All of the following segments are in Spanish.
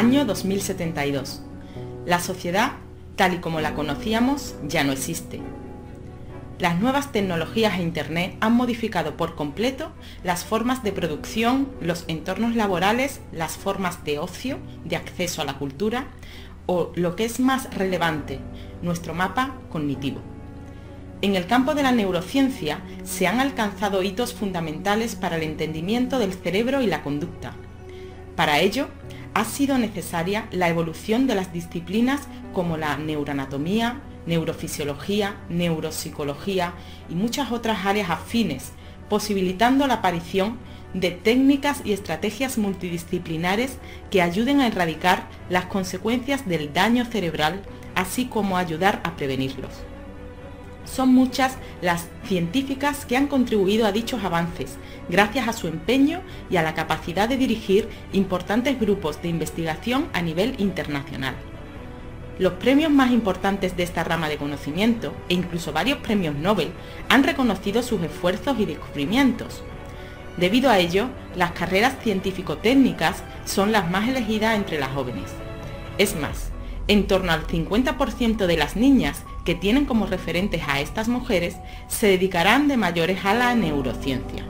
Año 2072. La sociedad, tal y como la conocíamos, ya no existe. Las nuevas tecnologías e Internet han modificado por completo las formas de producción, los entornos laborales, las formas de ocio, de acceso a la cultura o, lo que es más relevante, nuestro mapa cognitivo. En el campo de la neurociencia se han alcanzado hitos fundamentales para el entendimiento del cerebro y la conducta. Para ello, ha sido necesaria la evolución de las disciplinas como la neuroanatomía, neurofisiología, neuropsicología y muchas otras áreas afines, posibilitando la aparición de técnicas y estrategias multidisciplinares que ayuden a erradicar las consecuencias del daño cerebral, así como ayudar a prevenirlos. Son muchas las científicas que han contribuido a dichos avances, gracias a su empeño y a la capacidad de dirigir importantes grupos de investigación a nivel internacional. Los premios más importantes de esta rama de conocimiento, e incluso varios premios Nobel, han reconocido sus esfuerzos y descubrimientos. Debido a ello, las carreras científico-técnicas son las más elegidas entre las jóvenes. Es más, en torno al 50% de las niñas que tienen como referentes a estas mujeres se dedicarán de mayores a la neurociencia.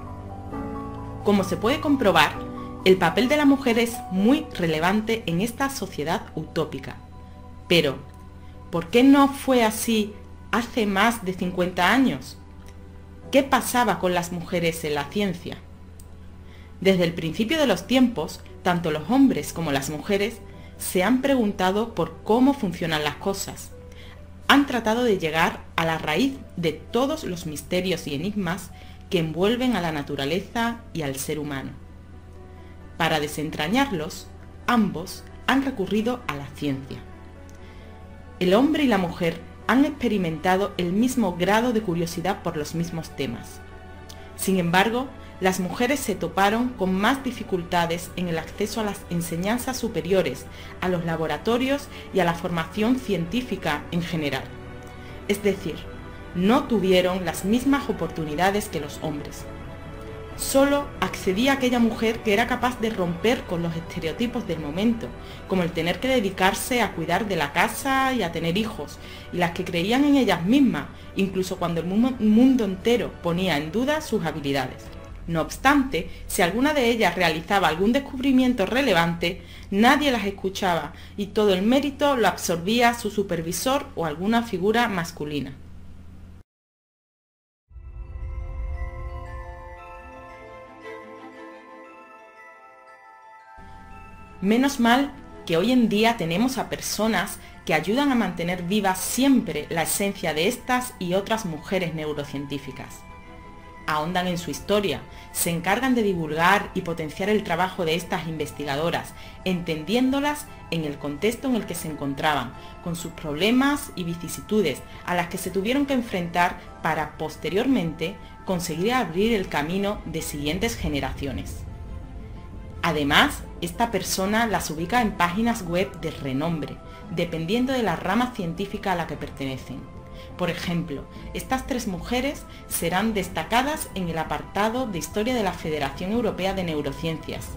Como se puede comprobar, el papel de la mujer es muy relevante en esta sociedad utópica. Pero, ¿por qué no fue así hace más de 50 años? ¿Qué pasaba con las mujeres en la ciencia? Desde el principio de los tiempos, tanto los hombres como las mujeres se han preguntado por cómo funcionan las cosas. Han tratado de llegar a la raíz de todos los misterios y enigmas que envuelven a la naturaleza y al ser humano. Para desentrañarlos, ambos han recurrido a la ciencia. El hombre y la mujer han experimentado el mismo grado de curiosidad por los mismos temas. Sin embargo, las mujeres se toparon con más dificultades en el acceso a las enseñanzas superiores, a los laboratorios y a la formación científica en general. Es decir, no tuvieron las mismas oportunidades que los hombres. Solo accedía aquella mujer que era capaz de romper con los estereotipos del momento, como el tener que dedicarse a cuidar de la casa y a tener hijos, y las que creían en ellas mismas, incluso cuando el mundo entero ponía en duda sus habilidades. No obstante, si alguna de ellas realizaba algún descubrimiento relevante, nadie las escuchaba y todo el mérito lo absorbía su supervisor o alguna figura masculina. Menos mal que hoy en día tenemos a personas que ayudan a mantener viva siempre la esencia de estas y otras mujeres neurocientíficas. Ahondan en su historia, se encargan de divulgar y potenciar el trabajo de estas investigadoras, entendiéndolas en el contexto en el que se encontraban, con sus problemas y vicisitudes a las que se tuvieron que enfrentar para, posteriormente, conseguir abrir el camino de siguientes generaciones. Además, esta persona las ubica en páginas web de renombre, dependiendo de la rama científica a la que pertenecen. Por ejemplo, estas tres mujeres serán destacadas en el apartado de Historia de la Federación Europea de Neurociencias.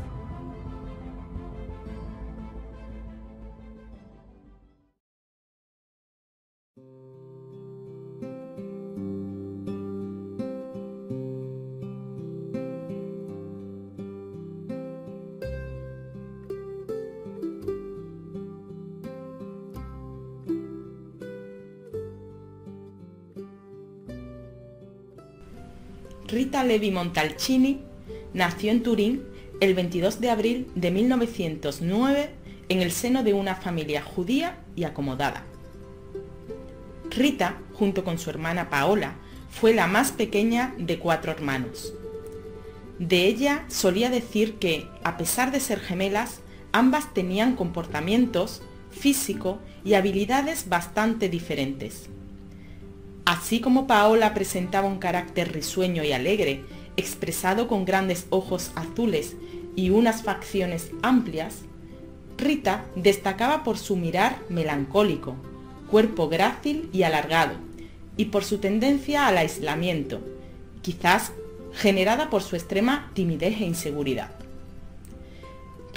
Rita Levi Montalcini nació en Turín el 22 de abril de 1909 en el seno de una familia judía y acomodada. Rita, junto con su hermana Paola, fue la más pequeña de 4 hermanos. De ella solía decir que, a pesar de ser gemelas, ambas tenían comportamientos, físico y habilidades bastante diferentes. Así como Paola presentaba un carácter risueño y alegre, expresado con grandes ojos azules y unas facciones amplias, Rita destacaba por su mirar melancólico, cuerpo grácil y alargado, y por su tendencia al aislamiento, quizás generada por su extrema timidez e inseguridad.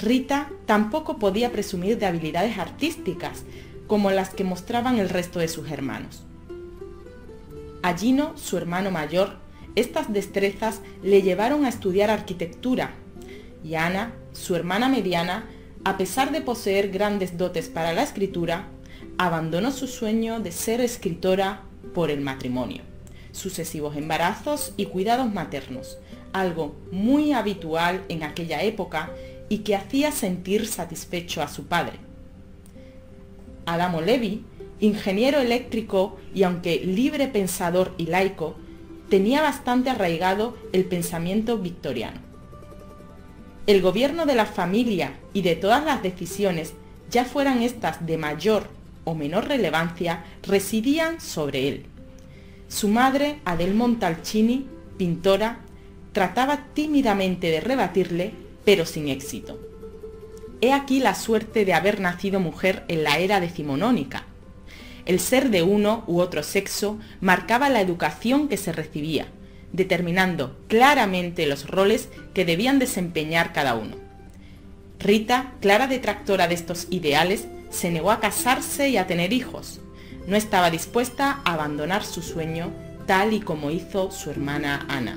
Rita tampoco podía presumir de habilidades artísticas como las que mostraban el resto de sus hermanos. A Gino, su hermano mayor, estas destrezas le llevaron a estudiar arquitectura, y Ana, su hermana mediana, a pesar de poseer grandes dotes para la escritura, abandonó su sueño de ser escritora por el matrimonio, sucesivos embarazos y cuidados maternos, algo muy habitual en aquella época y que hacía sentir satisfecho a su padre. Adamo Levi, ingeniero eléctrico y aunque libre pensador y laico, tenía bastante arraigado el pensamiento victoriano. El gobierno de la familia y de todas las decisiones, ya fueran estas de mayor o menor relevancia, residían sobre él. Su madre, Adele Montalcini, pintora, trataba tímidamente de rebatirle, pero sin éxito. He aquí la suerte de haber nacido mujer en la era decimonónica. El ser de uno u otro sexo marcaba la educación que se recibía, determinando claramente los roles que debían desempeñar cada uno. Rita, clara detractora de estos ideales, se negó a casarse y a tener hijos. No estaba dispuesta a abandonar su sueño, tal y como hizo su hermana Ana.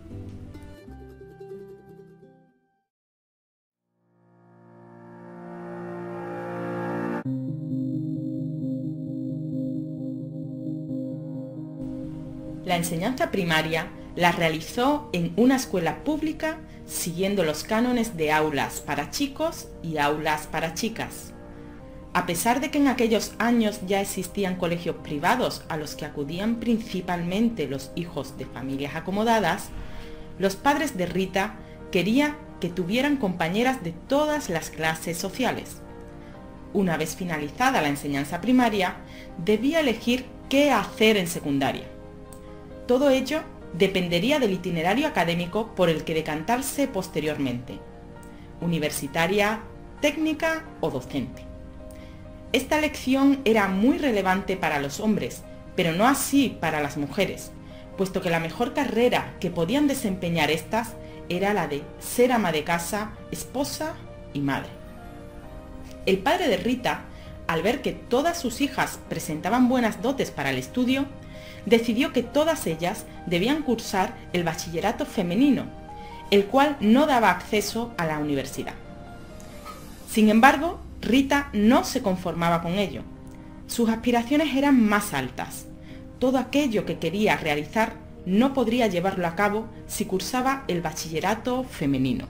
La enseñanza primaria la realizó en una escuela pública siguiendo los cánones de aulas para chicos y aulas para chicas. A pesar de que en aquellos años ya existían colegios privados a los que acudían principalmente los hijos de familias acomodadas, los padres de Rita querían que tuvieran compañeras de todas las clases sociales. Una vez finalizada la enseñanza primaria, debía elegir qué hacer en secundaria. Todo ello dependería del itinerario académico por el que decantarse posteriormente: universitaria, técnica o docente. Esta elección era muy relevante para los hombres, pero no así para las mujeres, puesto que la mejor carrera que podían desempeñar estas era la de ser ama de casa, esposa y madre. El padre de Rita, al ver que todas sus hijas presentaban buenas dotes para el estudio, decidió que todas ellas debían cursar el bachillerato femenino, el cual no daba acceso a la universidad. Sin embargo, Rita no se conformaba con ello. Sus aspiraciones eran más altas. Todo aquello que quería realizar no podría llevarlo a cabo si cursaba el bachillerato femenino.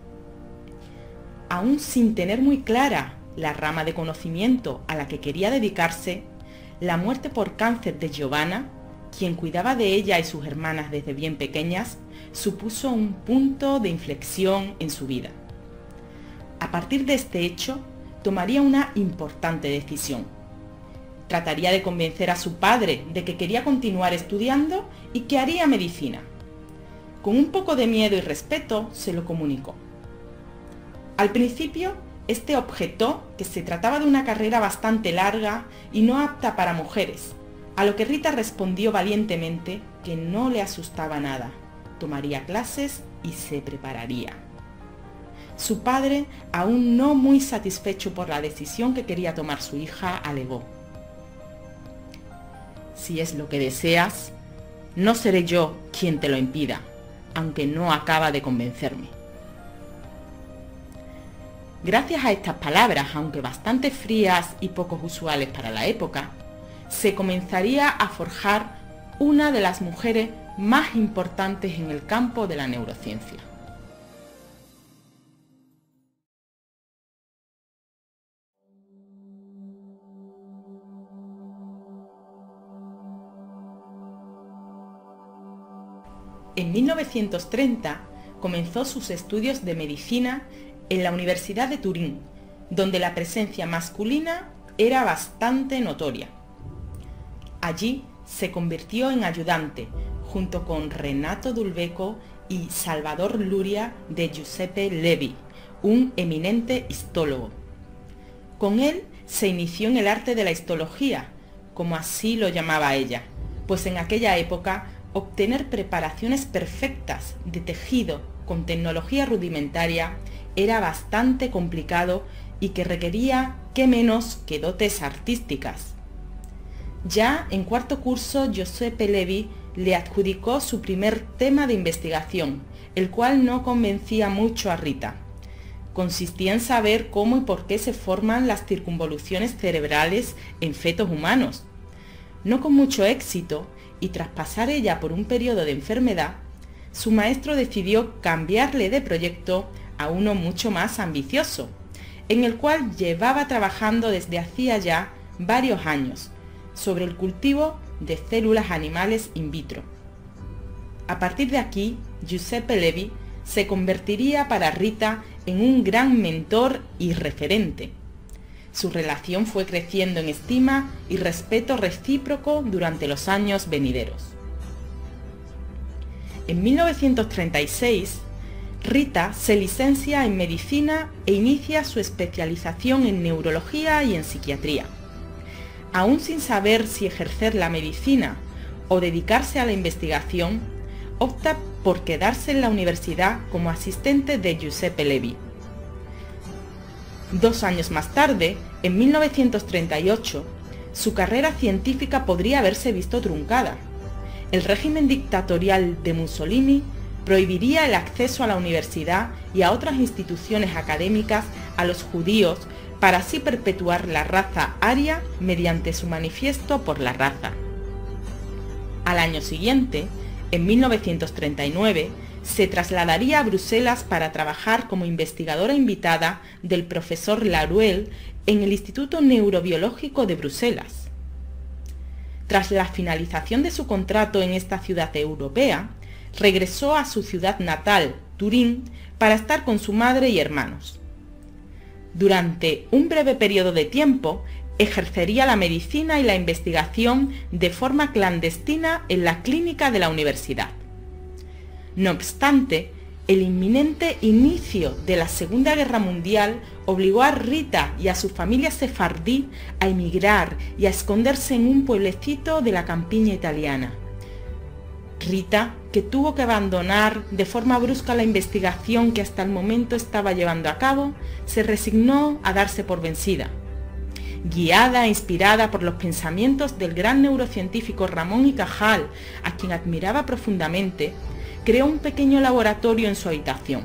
Aún sin tener muy clara la rama de conocimiento a la que quería dedicarse, la muerte por cáncer de Giovanna, quien cuidaba de ella y sus hermanas desde bien pequeñas, supuso un punto de inflexión en su vida. A partir de este hecho, tomaría una importante decisión. Trataría de convencer a su padre de que quería continuar estudiando y que haría medicina. Con un poco de miedo y respeto se lo comunicó. Al principio, este objetó que se trataba de una carrera bastante larga y no apta para mujeres, a lo que Rita respondió valientemente que no le asustaba nada, tomaría clases y se prepararía. Su padre, aún no muy satisfecho por la decisión que quería tomar su hija, alegó: «Si es lo que deseas, no seré yo quien te lo impida, aunque no acaba de convencerme». Gracias a estas palabras, aunque bastante frías y poco usuales para la época, se comenzaría a forjar una de las mujeres más importantes en el campo de la neurociencia. En 1930 comenzó sus estudios de medicina en la Universidad de Turín, donde la presencia masculina era bastante notoria. Allí se convirtió en ayudante, junto con Renato Dulbecco y Salvador Luria de Giuseppe Levi, un eminente histólogo. Con él se inició en el arte de la histología, como así lo llamaba ella, pues en aquella época obtener preparaciones perfectas de tejido con tecnología rudimentaria era bastante complicado y que requería qué menos que dotes artísticas. Ya en cuarto curso, Giuseppe Levi le adjudicó su primer tema de investigación, el cual no convencía mucho a Rita. Consistía en saber cómo y por qué se forman las circunvoluciones cerebrales en fetos humanos. No con mucho éxito, y tras pasar ella por un periodo de enfermedad, su maestro decidió cambiarle de proyecto a uno mucho más ambicioso, en el cual llevaba trabajando desde hacía ya varios años, sobre el cultivo de células animales in vitro. A partir de aquí, Giuseppe Levi se convertiría para Rita en un gran mentor y referente. Su relación fue creciendo en estima y respeto recíproco durante los años venideros. En 1936, Rita se licencia en medicina e inicia su especialización en neurología y en psiquiatría. Aún sin saber si ejercer la medicina o dedicarse a la investigación, opta por quedarse en la universidad como asistente de Giuseppe Levi. 2 años más tarde, en 1938, su carrera científica podría haberse visto truncada. El régimen dictatorial de Mussolini prohibiría el acceso a la universidad y a otras instituciones académicas a los judíos para así perpetuar la raza aria mediante su manifiesto por la raza. Al año siguiente, en 1939, se trasladaría a Bruselas para trabajar como investigadora invitada del profesor Laruelle en el Instituto Neurobiológico de Bruselas. Tras la finalización de su contrato en esta ciudad europea, regresó a su ciudad natal, Turín, para estar con su madre y hermanos. Durante un breve periodo de tiempo, ejercería la medicina y la investigación de forma clandestina en la clínica de la universidad. No obstante, el inminente inicio de la Segunda Guerra Mundial obligó a Rita y a su familia sefardí a emigrar y a esconderse en un pueblecito de la campiña italiana. Rita, que tuvo que abandonar de forma brusca la investigación que hasta el momento estaba llevando a cabo, se resignó a darse por vencida. Guiada e inspirada por los pensamientos del gran neurocientífico Ramón y Cajal, a quien admiraba profundamente, creó un pequeño laboratorio en su habitación.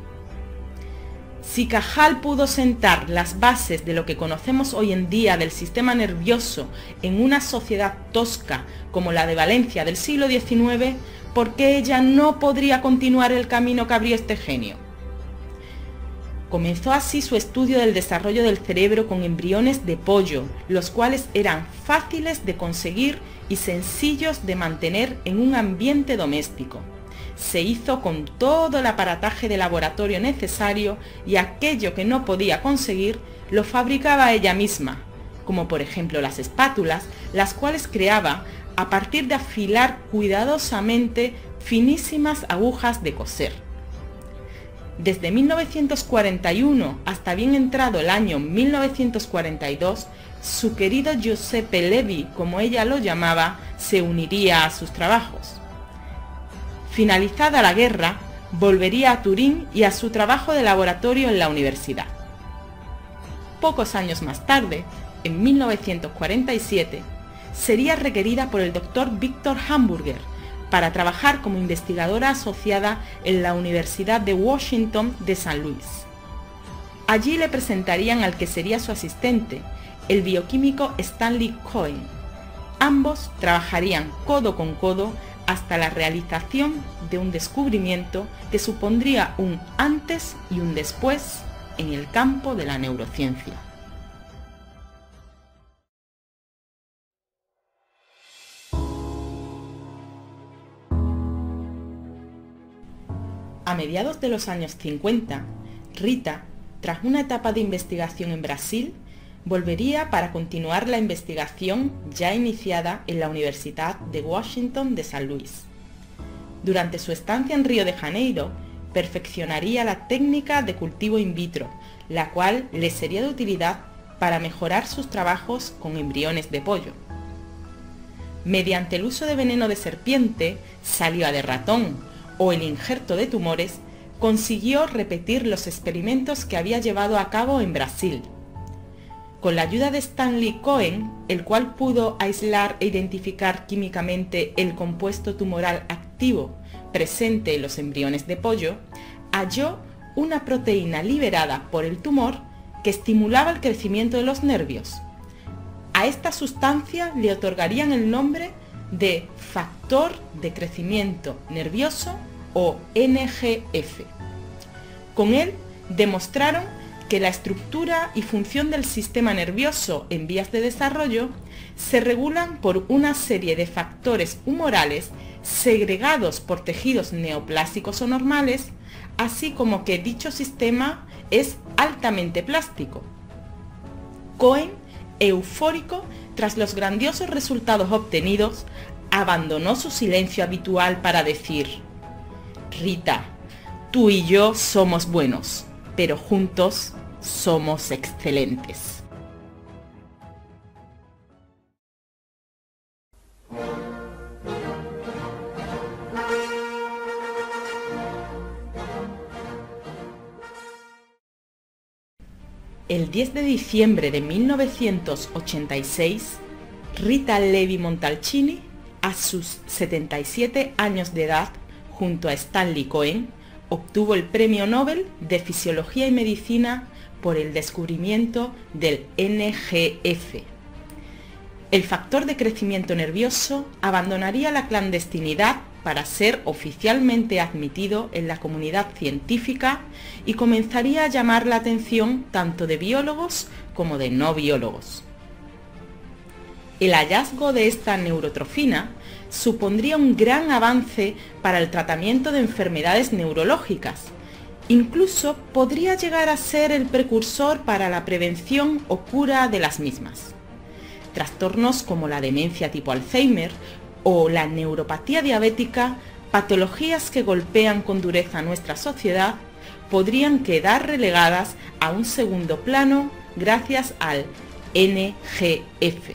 Si Cajal pudo sentar las bases de lo que conocemos hoy en día del sistema nervioso en una sociedad tosca como la de Valencia del siglo XIX, ¿por qué ella no podría continuar el camino que abrió este genio? Comenzó así su estudio del desarrollo del cerebro con embriones de pollo, los cuales eran fáciles de conseguir y sencillos de mantener en un ambiente doméstico. Se hizo con todo el aparataje de laboratorio necesario y aquello que no podía conseguir lo fabricaba ella misma, como por ejemplo las espátulas, las cuales creaba a partir de afilar cuidadosamente finísimas agujas de coser. Desde 1941 hasta bien entrado el año 1942, su querido Giuseppe Levi, como ella lo llamaba, se uniría a sus trabajos. Finalizada la guerra, volvería a Turín y a su trabajo de laboratorio en la universidad. Pocos años más tarde, en 1947, sería requerida por el doctor Victor Hamburger para trabajar como investigadora asociada en la Universidad de Washington de San Luis. Allí le presentarían al que sería su asistente, el bioquímico Stanley Cohen. Ambos trabajarían codo con codo hasta la realización de un descubrimiento que supondría un antes y un después en el campo de la neurociencia. A mediados de los años 50, Rita, tras una etapa de investigación en Brasil, volvería para continuar la investigación ya iniciada en la Universidad de Washington de San Luis. Durante su estancia en Río de Janeiro, perfeccionaría la técnica de cultivo in vitro, la cual le sería de utilidad para mejorar sus trabajos con embriones de pollo. Mediante el uso de veneno de serpiente, saliva de ratón o el injerto de tumores, consiguió repetir los experimentos que había llevado a cabo en Brasil. Con la ayuda de Stanley Cohen, el cual pudo aislar e identificar químicamente el compuesto tumoral activo presente en los embriones de pollo, halló una proteína liberada por el tumor que estimulaba el crecimiento de los nervios. A esta sustancia le otorgarían el nombre de factor de crecimiento nervioso o NGF. Con él demostraron que la estructura y función del sistema nervioso en vías de desarrollo se regulan por una serie de factores humorales segregados por tejidos neoplásicos o normales, así como que dicho sistema es altamente plástico. Cohen, eufórico tras los grandiosos resultados obtenidos, abandonó su silencio habitual para decir: Rita, tú y yo somos buenos, pero juntos somos excelentes. El 10 de diciembre de 1986, Rita Levi Montalcini, a sus 77 años de edad, junto a Stanley Cohen, obtuvo el Premio Nobel de Fisiología y Medicina por el descubrimiento del NGF. El factor de crecimiento nervioso abandonaría la clandestinidad para ser oficialmente admitido en la comunidad científica y comenzaría a llamar la atención tanto de biólogos como de no biólogos. El hallazgo de esta neurotrofina supondría un gran avance para el tratamiento de enfermedades neurológicas. Incluso podría llegar a ser el precursor para la prevención o cura de las mismas. Trastornos como la demencia tipo Alzheimer o la neuropatía diabética, patologías que golpean con dureza a nuestra sociedad, podrían quedar relegadas a un segundo plano gracias al NGF.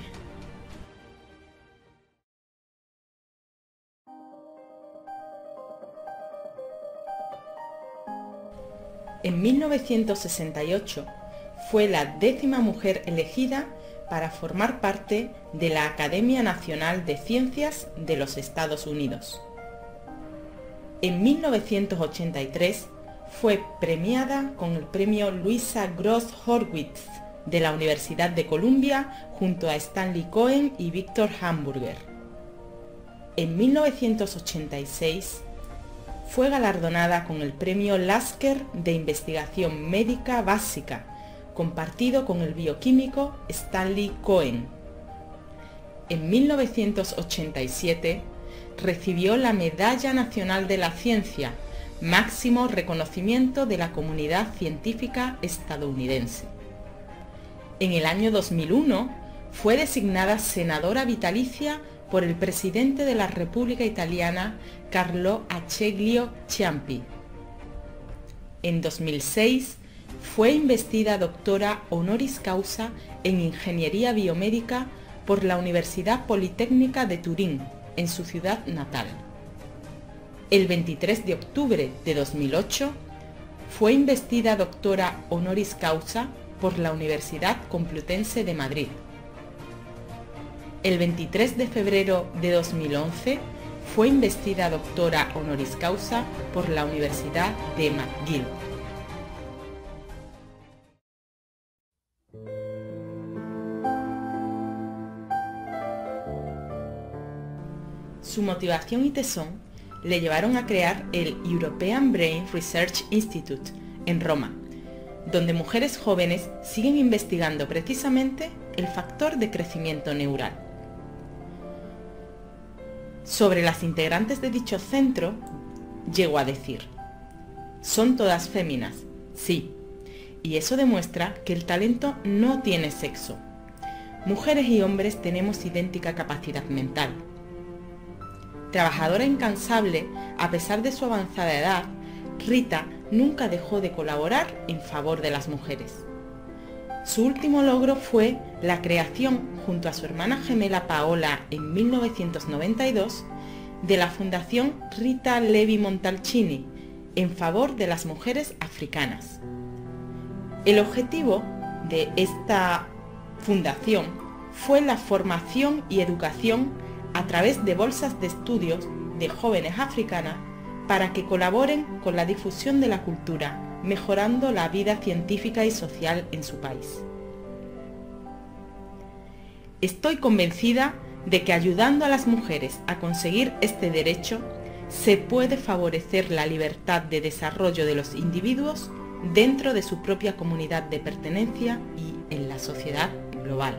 En 1968 fue la 10ª mujer elegida para formar parte de la Academia Nacional de Ciencias de los Estados Unidos. En 1983 fue premiada con el premio Louisa Gross Horwitz de la Universidad de Columbia junto a Stanley Cohen y Victor Hamburger. En 1986 fue galardonada con el premio Lasker de Investigación Médica Básica, compartido con el bioquímico Stanley Cohen. En 1987 recibió la Medalla Nacional de la Ciencia, máximo reconocimiento de la comunidad científica estadounidense. En el año 2001 fue designada senadora vitalicia por el presidente de la República Italiana, Carlo Azeglio Ciampi. En 2006 fue investida doctora honoris causa en Ingeniería Biomédica por la Universidad Politécnica de Turín, en su ciudad natal. El 23 de octubre de 2008 fue investida doctora honoris causa por la Universidad Complutense de Madrid. El 23 de febrero de 2011 fue investida doctora honoris causa por la Universidad de McGill. Su motivación y tesón le llevaron a crear el European Brain Research Institute en Roma, donde mujeres jóvenes siguen investigando precisamente el factor de crecimiento neural. Sobre las integrantes de dicho centro, llegó a decir: son todas féminas, sí, y eso demuestra que el talento no tiene sexo. Mujeres y hombres tenemos idéntica capacidad mental. Trabajadora incansable, a pesar de su avanzada edad, Rita nunca dejó de colaborar en favor de las mujeres. Su último logro fue la creación, junto a su hermana gemela Paola en 1992, de la Fundación Rita Levi Montalcini, en favor de las mujeres africanas. El objetivo de esta fundación fue la formación y educación a través de bolsas de estudios de jóvenes africanas para que colaboren con la difusión de la cultura, mejorando la vida científica y social en su país. Estoy convencida de que ayudando a las mujeres a conseguir este derecho, se puede favorecer la libertad de desarrollo de los individuos dentro de su propia comunidad de pertenencia y en la sociedad global.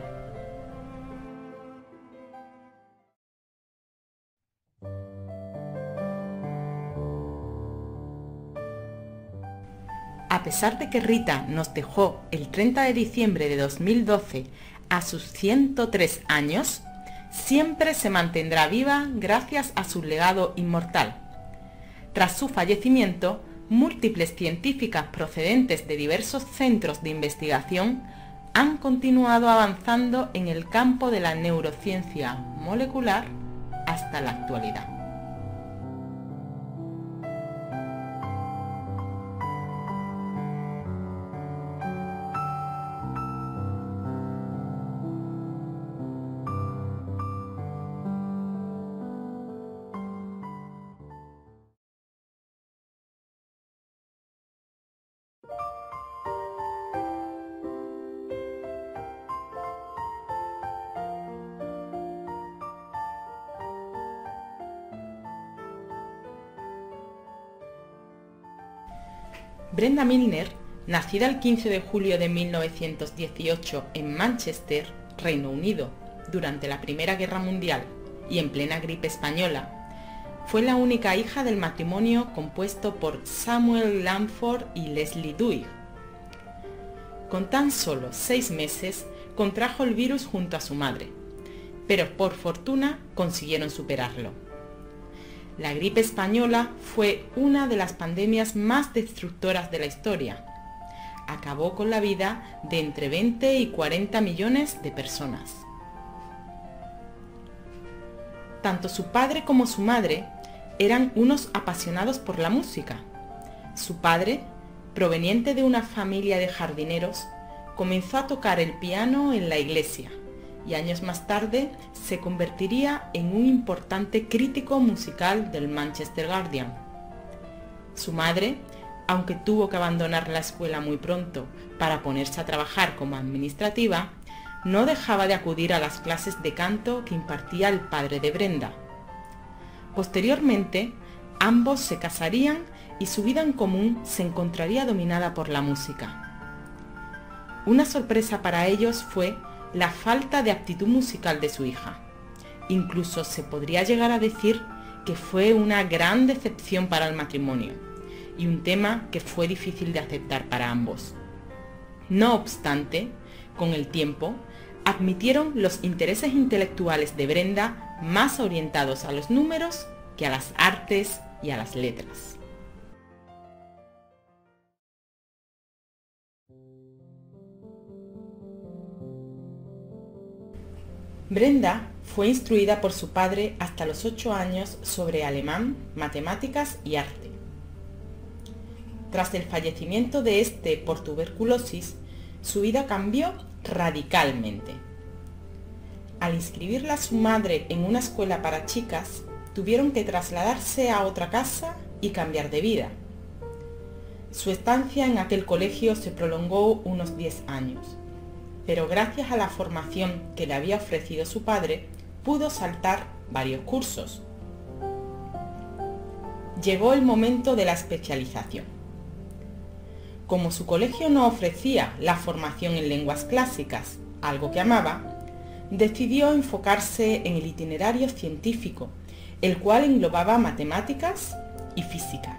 A pesar de que Rita nos dejó el 30 de diciembre de 2012 a sus 103 años, siempre se mantendrá viva gracias a su legado inmortal. Tras su fallecimiento, múltiples científicas procedentes de diversos centros de investigación han continuado avanzando en el campo de la neurociencia molecular hasta la actualidad. Brenda Milner, nacida el 15 de julio de 1918 en Manchester, Reino Unido, durante la Primera Guerra Mundial y en plena gripe española, fue la única hija del matrimonio compuesto por Samuel Lamford y Leslie Dewey. Con tan solo 6 meses contrajo el virus junto a su madre, pero por fortuna consiguieron superarlo. La gripe española fue una de las pandemias más destructoras de la historia. Acabó con la vida de entre 20 y 40 millones de personas. Tanto su padre como su madre eran unos apasionados por la música. Su padre, proveniente de una familia de jardineros, comenzó a tocar el piano en la iglesia y años más tarde se convertiría en un importante crítico musical del Manchester Guardian. Su madre, aunque tuvo que abandonar la escuela muy pronto para ponerse a trabajar como administrativa, no dejaba de acudir a las clases de canto que impartía el padre de Brenda. Posteriormente, ambos se casarían y su vida en común se encontraría dominada por la música. Una sorpresa para ellos fue la falta de aptitud musical de su hija. Incluso se podría llegar a decir que fue una gran decepción para el matrimonio y un tema que fue difícil de aceptar para ambos. No obstante, con el tiempo, admitieron los intereses intelectuales de Brenda más orientados a los números que a las artes y a las letras. Brenda fue instruida por su padre hasta los 8 años sobre alemán, matemáticas y arte. Tras el fallecimiento de este por tuberculosis, su vida cambió radicalmente. Al inscribirla a su madre en una escuela para chicas, tuvieron que trasladarse a otra casa y cambiar de vida. Su estancia en aquel colegio se prolongó unos 10 años. Pero gracias a la formación que le había ofrecido su padre, pudo saltar varios cursos. Llegó el momento de la especialización. Como su colegio no ofrecía la formación en lenguas clásicas, algo que amaba, decidió enfocarse en el itinerario científico, el cual englobaba matemáticas y física.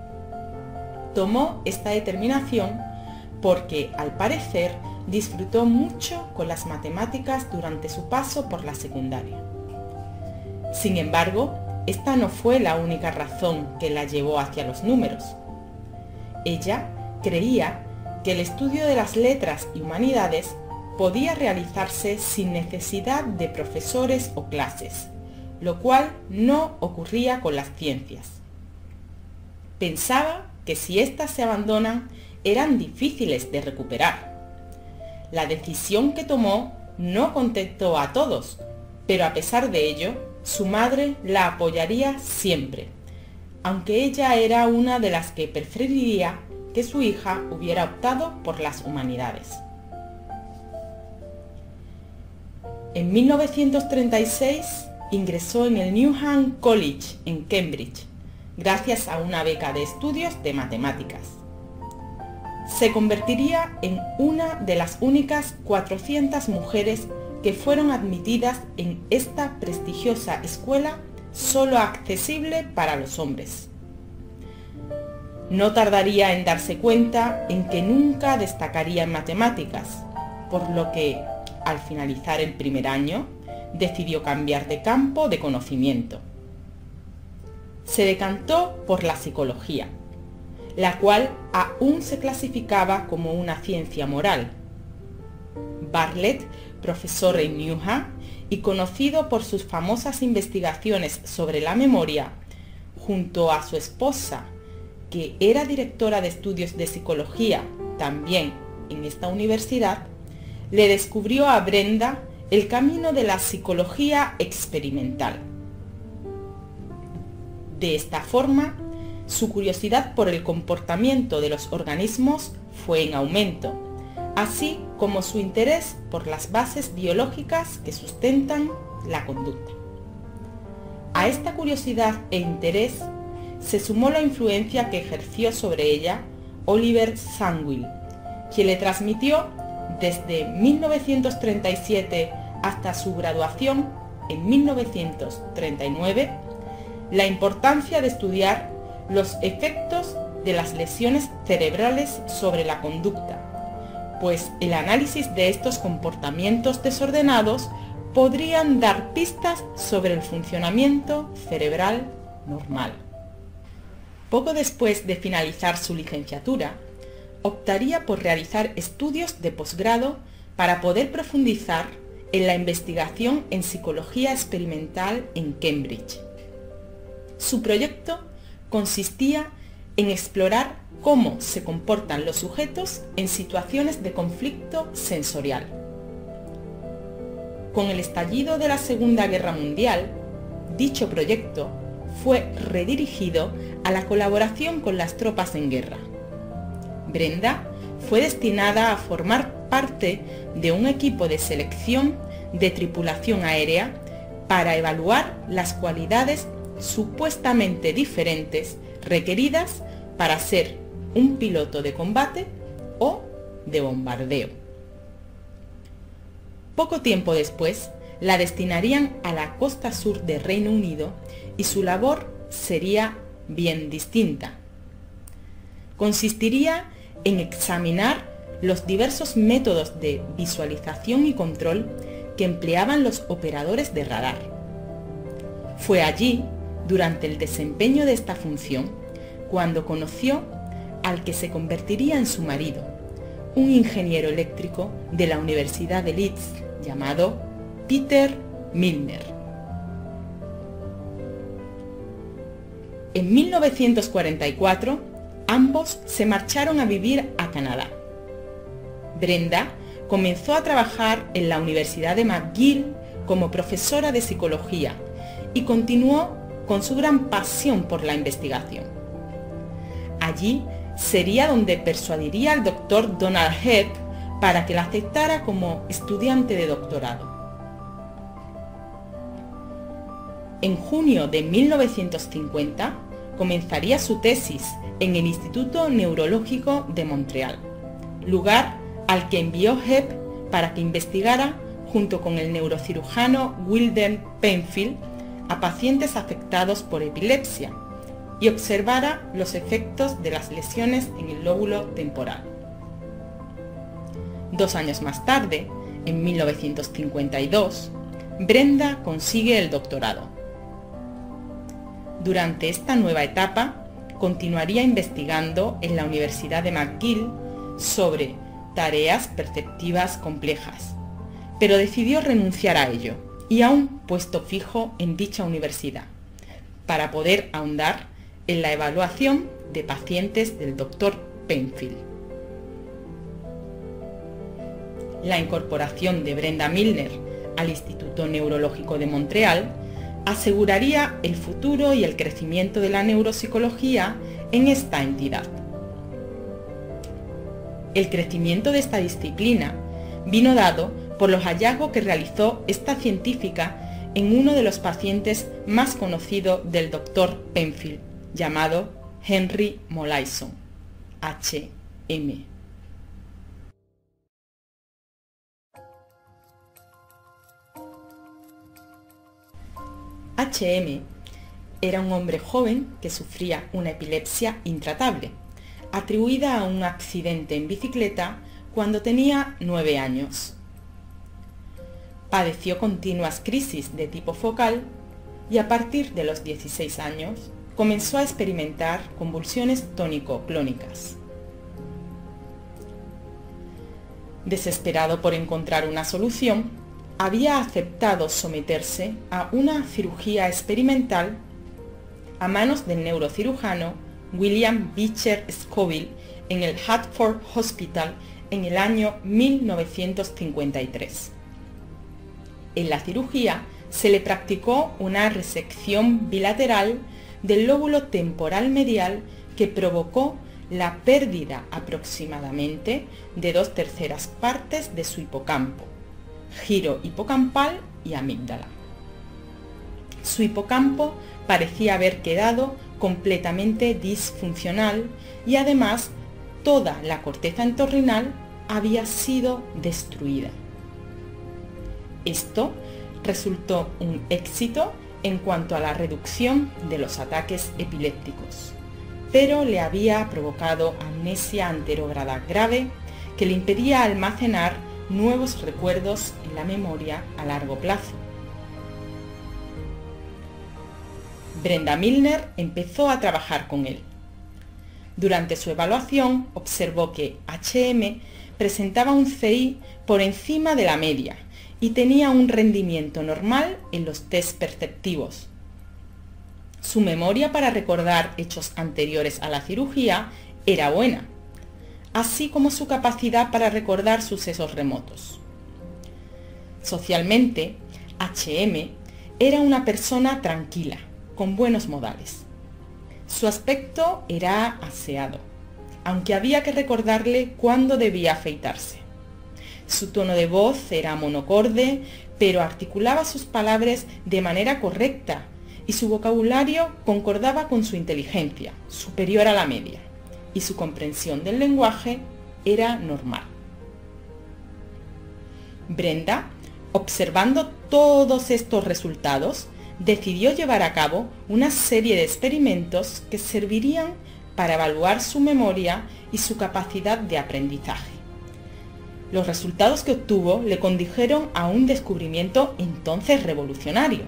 Tomó esta determinación porque, al parecer, disfrutó mucho con las matemáticas durante su paso por la secundaria. Sin embargo, esta no fue la única razón que la llevó hacia los números. Ella creía que el estudio de las letras y humanidades podía realizarse sin necesidad de profesores o clases, lo cual no ocurría con las ciencias. pensaba que si éstas se abandonan eran difíciles de recuperar. La decisión que tomó no contentó a todos, pero a pesar de ello, su madre la apoyaría siempre, aunque ella era una de las que preferiría que su hija hubiera optado por las humanidades. En 1936 ingresó en el Newnham College en Cambridge, gracias a una beca de estudios de matemáticas. Se convertiría en una de las únicas 400 mujeres que fueron admitidas en esta prestigiosa escuela solo accesible para los hombres. No tardaría en darse cuenta en que nunca destacaría en matemáticas, por lo que, al finalizar el primer año, decidió cambiar de campo de conocimiento. Se decantó por la psicología, la cual aún se clasificaba como una ciencia moral. Bartlett, profesor en Newnham y conocido por sus famosas investigaciones sobre la memoria, junto a su esposa, que era directora de estudios de psicología también en esta universidad, le descubrió a Brenda el camino de la psicología experimental. De esta forma, su curiosidad por el comportamiento de los organismos fue en aumento, así como su interés por las bases biológicas que sustentan la conducta. A esta curiosidad e interés se sumó la influencia que ejerció sobre ella Oliver Sandwill, quien le transmitió desde 1937 hasta su graduación en 1939 la importancia de estudiar los efectos de las lesiones cerebrales sobre la conducta, pues el análisis de estos comportamientos desordenados podrían dar pistas sobre el funcionamiento cerebral normal. Poco después de finalizar su licenciatura, optaría por realizar estudios de posgrado para poder profundizar en la investigación en psicología experimental en Cambridge. Su proyecto consistía en explorar cómo se comportan los sujetos en situaciones de conflicto sensorial. Con el estallido de la Segunda Guerra Mundial, dicho proyecto fue redirigido a la colaboración con las tropas en guerra. Brenda fue destinada a formar parte de un equipo de selección de tripulación aérea para evaluar las cualidades supuestamente diferentes requeridas para ser un piloto de combate o de bombardeo. Poco tiempo después, la destinarían a la costa sur de Reino Unido y su labor sería bien distinta. Consistiría en examinar los diversos métodos de visualización y control que empleaban los operadores de radar. Fue allí, durante el desempeño de esta función, cuando conoció al que se convertiría en su marido, un ingeniero eléctrico de la Universidad de Leeds llamado Peter Milner. En 1944, ambos se marcharon a vivir a Canadá. Brenda comenzó a trabajar en la Universidad de McGill como profesora de psicología y continuó con su gran pasión por la investigación. Allí sería donde persuadiría al doctor Donald Head para que la aceptara como estudiante de doctorado. En junio de 1950 comenzaría su tesis en el Instituto Neurológico de Montreal, lugar al que envió Head para que investigara, junto con el neurocirujano Wilden Penfield, a pacientes afectados por epilepsia y observara los efectos de las lesiones en el lóbulo temporal. 2 años más tarde, en 1952, Brenda consigue el doctorado. Durante esta nueva etapa, continuaría investigando en la Universidad de McGill sobre tareas perceptivas complejas, pero decidió renunciar a ello y a un puesto fijo en dicha universidad, para poder ahondar en la evaluación de pacientes del Dr. Penfield. La incorporación de Brenda Milner al Instituto Neurológico de Montreal aseguraría el futuro y el crecimiento de la neuropsicología en esta entidad. El crecimiento de esta disciplina vino dado por los hallazgos que realizó esta científica en uno de los pacientes más conocidos del Dr. Penfield, llamado Henry Molaison, HM. HM era un hombre joven que sufría una epilepsia intratable, atribuida a un accidente en bicicleta cuando tenía 9 años. Padeció continuas crisis de tipo focal y a partir de los 16 años comenzó a experimentar convulsiones tónico-clónicas. Desesperado por encontrar una solución, había aceptado someterse a una cirugía experimental a manos del neurocirujano William Beecher Scoville en el Hartford Hospital en el año 1953. En la cirugía se le practicó una resección bilateral del lóbulo temporal medial que provocó la pérdida aproximadamente de 2/3 partes de su hipocampo, giro hipocampal y amígdala. Su hipocampo parecía haber quedado completamente disfuncional y además toda la corteza entorrinal había sido destruida. Esto resultó un éxito en cuanto a la reducción de los ataques epilépticos, pero le había provocado amnesia anterograda grave que le impedía almacenar nuevos recuerdos en la memoria a largo plazo. Brenda Milner empezó a trabajar con él. Durante su evaluación observó que HM presentaba un CI por encima de la media y tenía un rendimiento normal en los test perceptivos. Su memoria para recordar hechos anteriores a la cirugía era buena, así como su capacidad para recordar sucesos remotos. Socialmente, HM era una persona tranquila, con buenos modales. Su aspecto era aseado, aunque había que recordarle cuándo debía afeitarse. Su tono de voz era monocorde, pero articulaba sus palabras de manera correcta y su vocabulario concordaba con su inteligencia, superior a la media, y su comprensión del lenguaje era normal. Brenda, observando todos estos resultados, decidió llevar a cabo una serie de experimentos que servirían para evaluar su memoria y su capacidad de aprendizaje. Los resultados que obtuvo le condujeron a un descubrimiento entonces revolucionario.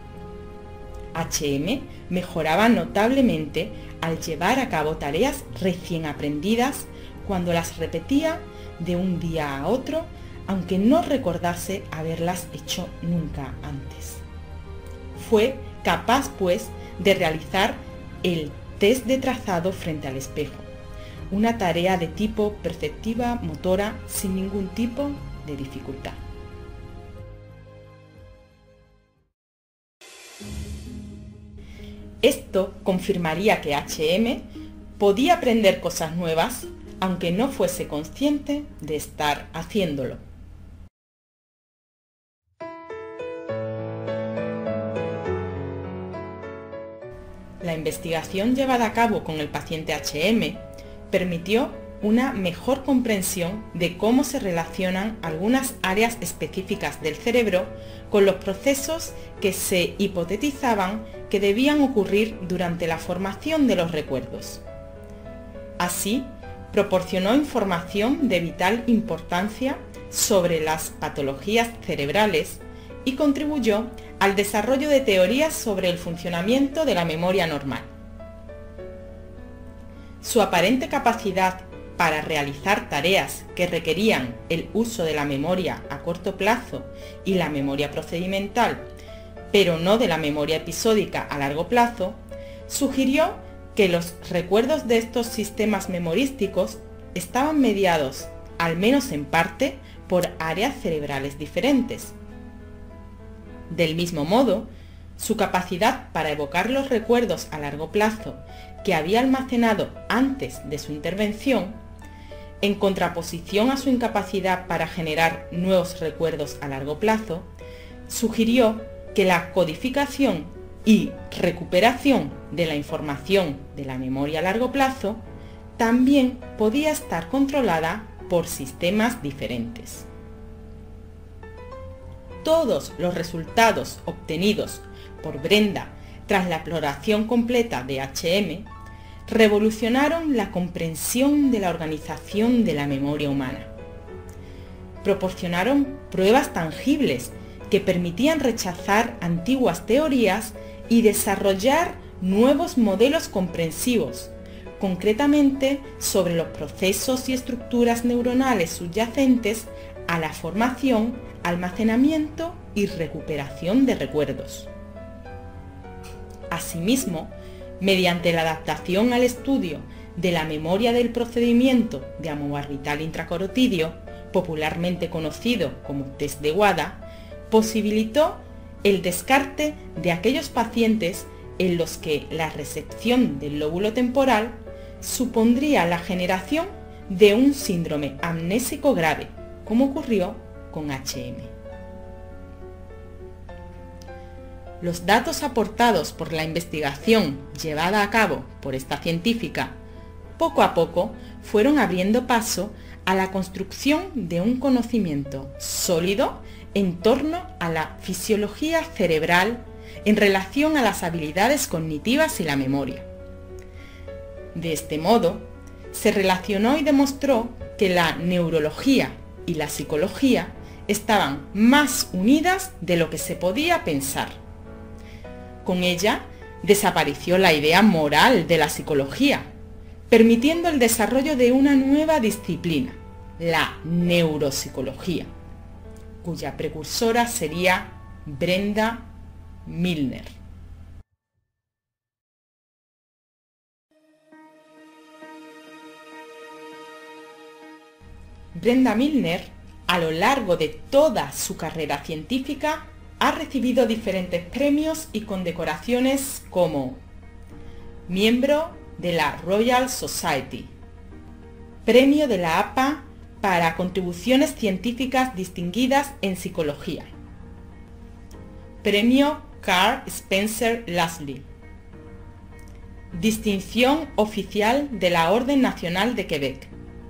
HM mejoraba notablemente al llevar a cabo tareas recién aprendidas cuando las repetía de un día a otro, aunque no recordase haberlas hecho nunca antes. Fue capaz, pues, de realizar el test de trazado frente al espejo, una tarea de tipo perceptiva motora sin ningún tipo de dificultad. Esto confirmaría que HM podía aprender cosas nuevas, aunque no fuese consciente de estar haciéndolo. La investigación llevada a cabo con el paciente HM permitió una mejor comprensión de cómo se relacionan algunas áreas específicas del cerebro con los procesos que se hipotetizaban que debían ocurrir durante la formación de los recuerdos. Así, proporcionó información de vital importancia sobre las patologías cerebrales y contribuyó al desarrollo de teorías sobre el funcionamiento de la memoria normal. Su aparente capacidad para realizar tareas que requerían el uso de la memoria a corto plazo y la memoria procedimental, pero no de la memoria episódica a largo plazo, sugirió que los recuerdos de estos sistemas memorísticos estaban mediados, al menos en parte, por áreas cerebrales diferentes. Del mismo modo, su capacidad para evocar los recuerdos a largo plazo que había almacenado antes de su intervención, en contraposición a su incapacidad para generar nuevos recuerdos a largo plazo, sugirió que la codificación y recuperación de la información de la memoria a largo plazo también podía estar controlada por sistemas diferentes. Todos los resultados obtenidos por Brenda tras la exploración completa de HM revolucionaron la comprensión de la organización de la memoria humana. Proporcionaron pruebas tangibles que permitían rechazar antiguas teorías y desarrollar nuevos modelos comprensivos, concretamente sobre los procesos y estructuras neuronales subyacentes a la formación, almacenamiento y recuperación de recuerdos. Asimismo, mediante la adaptación al estudio de la memoria del procedimiento de amobarbital intracarotidio, popularmente conocido como test de WADA, posibilitó el descarte de aquellos pacientes en los que la recepción del lóbulo temporal supondría la generación de un síndrome amnésico grave, como ocurrió con HM. Los datos aportados por la investigación llevada a cabo por esta científica, poco a poco fueron abriendo paso a la construcción de un conocimiento sólido en torno a la fisiología cerebral en relación a las habilidades cognitivas y la memoria. De este modo, se relacionó y demostró que la neurología y la psicología estaban más unidas de lo que se podía pensar. Con ella, desapareció la idea moral de la psicología, permitiendo el desarrollo de una nueva disciplina, la neuropsicología, cuya precursora sería Brenda Milner. Brenda Milner, a lo largo de toda su carrera científica, ha recibido diferentes premios y condecoraciones como miembro de la Royal Society, premio de la APA para contribuciones científicas distinguidas en psicología, premio Carl Spencer Lashley, distinción oficial de la Orden Nacional de Quebec,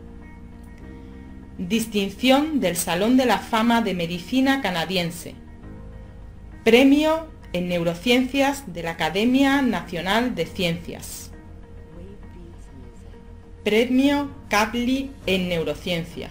distinción del Salón de la Fama de Medicina Canadiense, premio en Neurociencias de la Academia Nacional de Ciencias, premio Kavli en Neurociencia.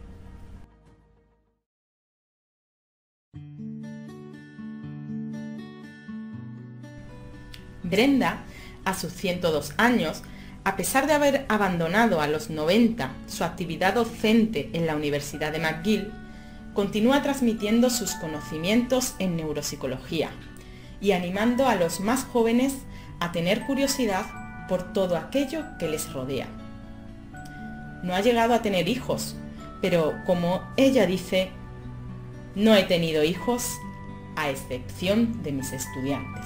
Brenda, a sus 102 años, a pesar de haber abandonado a los 90 su actividad docente en la Universidad de McGill, continúa transmitiendo sus conocimientos en neuropsicología y animando a los más jóvenes a tener curiosidad por todo aquello que les rodea. No ha llegado a tener hijos, pero como ella dice, no he tenido hijos a excepción de mis estudiantes.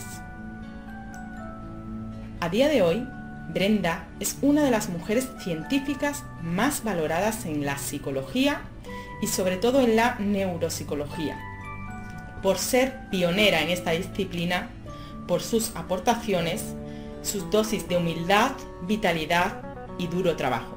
A día de hoy, Brenda es una de las mujeres científicas más valoradas en la psicología y sobre todo en la neuropsicología, por ser pionera en esta disciplina, por sus aportaciones, sus dosis de humildad, vitalidad y duro trabajo.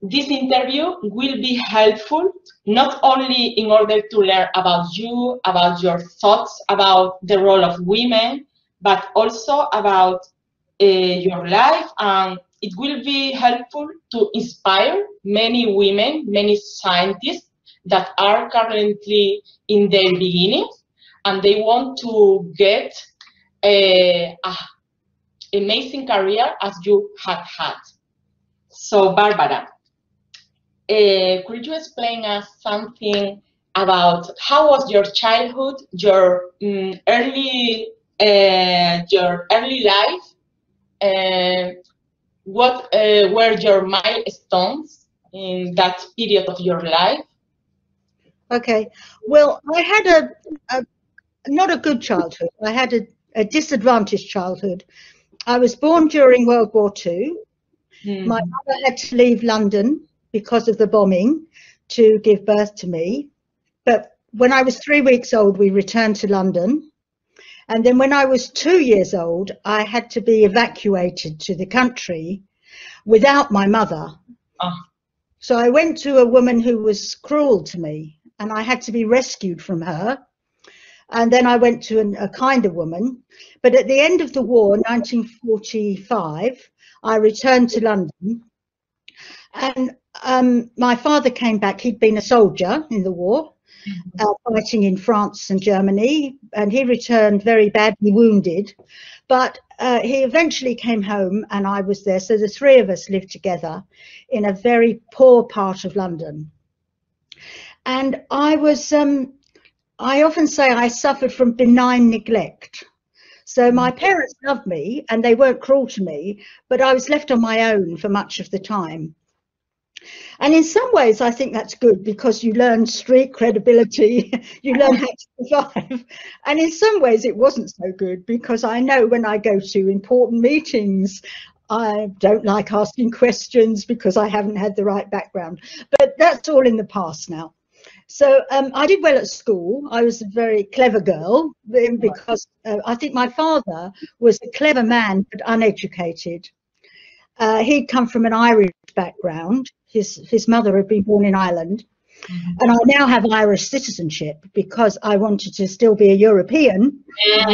this interview will be helpful not only in order to learn about you, about your thoughts about the role of women, but also about your life, and it will be helpful to inspire many women, many scientists that are currently in their beginnings, and they want to get a amazing career as you have had. So, Barbara, could you explain us something about how was your childhood, your early life? What were your milestones in that period of your life? Okay, well, I had not a good childhood. I had a disadvantaged childhood. I was born during World War II. My mother had to leave London because of the bombing to give birth to me. But when I was 3 weeks old, we returned to London. And then when I was 2 years old, I had to be evacuated to the country without my mother. Oh. So I went to a woman who was cruel to me, and I had to be rescued from her. And then I went to a kinder woman. But at the end of the war, 1945, I returned to London. And my father came back. He'd been a soldier in the war, fighting in France and Germany. And he returned very badly wounded. But he eventually came home and I was there. So the three of us lived together in a very poor part of London. And I often say I suffered from benign neglect. So my parents loved me and they weren't cruel to me, but I was left on my own for much of the time. And in some ways, I think that's good because you learn street credibility, you learn how to survive. And in some ways, it wasn't so good because I know when I go to important meetings, I don't like asking questions because I haven't had the right background. But that's all in the past now. So I did well at school. I was a very clever girl because I think my father was a clever man but uneducated. He'd come from an Irish background. His mother had been born in Ireland. And I now have Irish citizenship because I wanted to still be a European.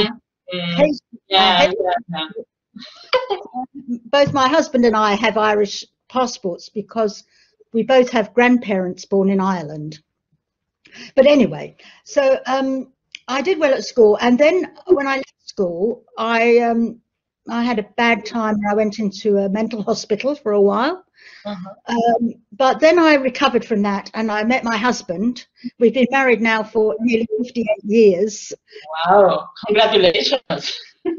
Both my husband and I have Irish passports because we both have grandparents born in Ireland. But anyway, so I did well at school, and then when I left school, I had a bad time. I went into a mental hospital for a while, but then I recovered from that, and I met my husband. We've been married now for nearly 58 years. Wow! Congratulations.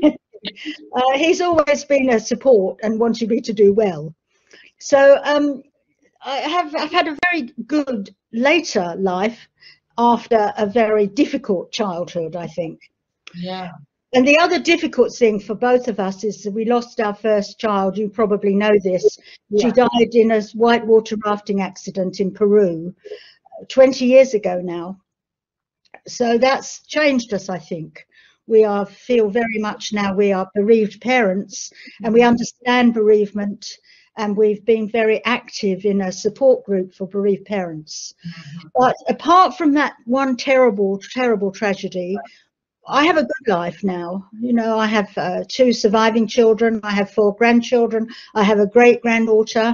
He's always been a support and wanted me to do well. So I've had a very good later life after a very difficult childhood, I think. Yeah. And the other difficult thing for both of us is that we lost our first child. You probably know this. Yeah. She died in a whitewater rafting accident in Peru 20 years ago now. So that's changed us, I think. We feel very much now we are bereaved parents and we understand bereavement, and we've been very active in a support group for bereaved parents. But apart from that one terrible, terrible tragedy, I have a good life now. You know, I have 2 surviving children. I have 4 grandchildren. I have a great-granddaughter.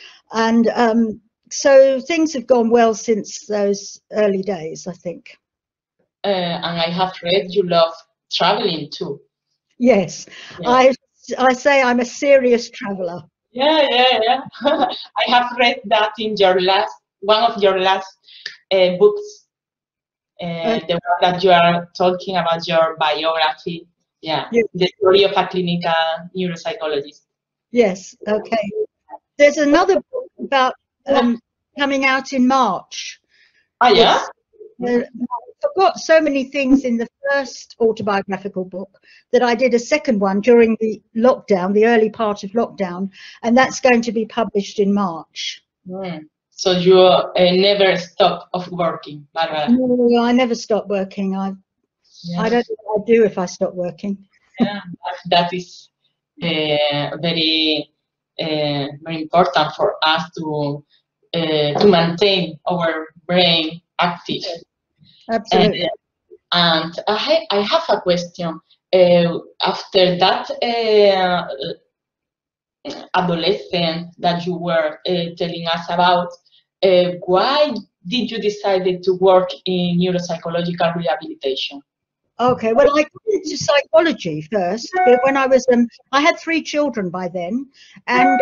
And so things have gone well since those early days, I think. And I have read you love traveling too. Yes, yeah. I say I'm a serious traveler. Yeah. I have read that in one of your last books, the one that you are talking about your biography. Yeah, yes. The story of a clinical neuropsychologist. Yes. Okay. There's another book about coming out in March. Oh yeah. I've got so many things in the first autobiographical book that I did a second one during the lockdown, the early part of lockdown, and that's going to be published in March. So you never stop of working, Barbara? No, I never stop working. I don't know what I'd do if I stopped working. Yeah, that is very important for us to to maintain our brain active. Absolutely. And I have a question. After that adolescent that you were telling us about, why did you decide to work in neuropsychological rehabilitation? Okay, well, I got into psychology first, but when I was, I had 3 children by then, and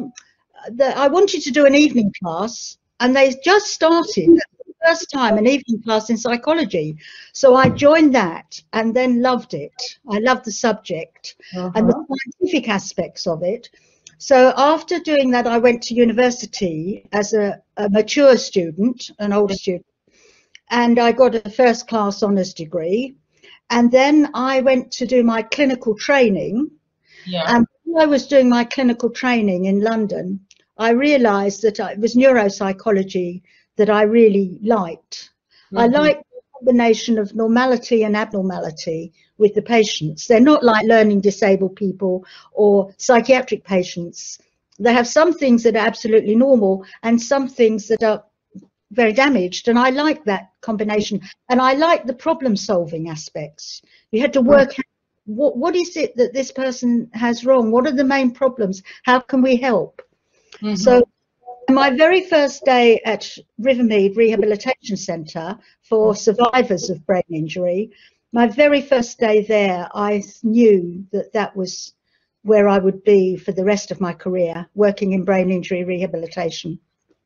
I wanted to do an evening class, and they just started for the first time an evening class in psychology. So I joined that and then loved it. I loved the subject and the scientific aspects of it. So after doing that, I went to university as a mature student, an older student, and I got a first class honours degree. And then I went to do my clinical training. Yeah. And while I was doing my clinical training in London, I realised that it was neuropsychology that I really liked. I liked the combination of normality and abnormality with the patients. They're not like learning disabled people or psychiatric patients. They have some things that are absolutely normal and some things that are very damaged, and I like that combination, and I like the problem solving aspects. You had to work out what is it that this person has wrong, what are the main problems, how can we help. So my very first day at Rivermead Rehabilitation Centre for survivors of brain injury, my very first day there, I knew that that was where I would be for the rest of my career, working in brain injury rehabilitation.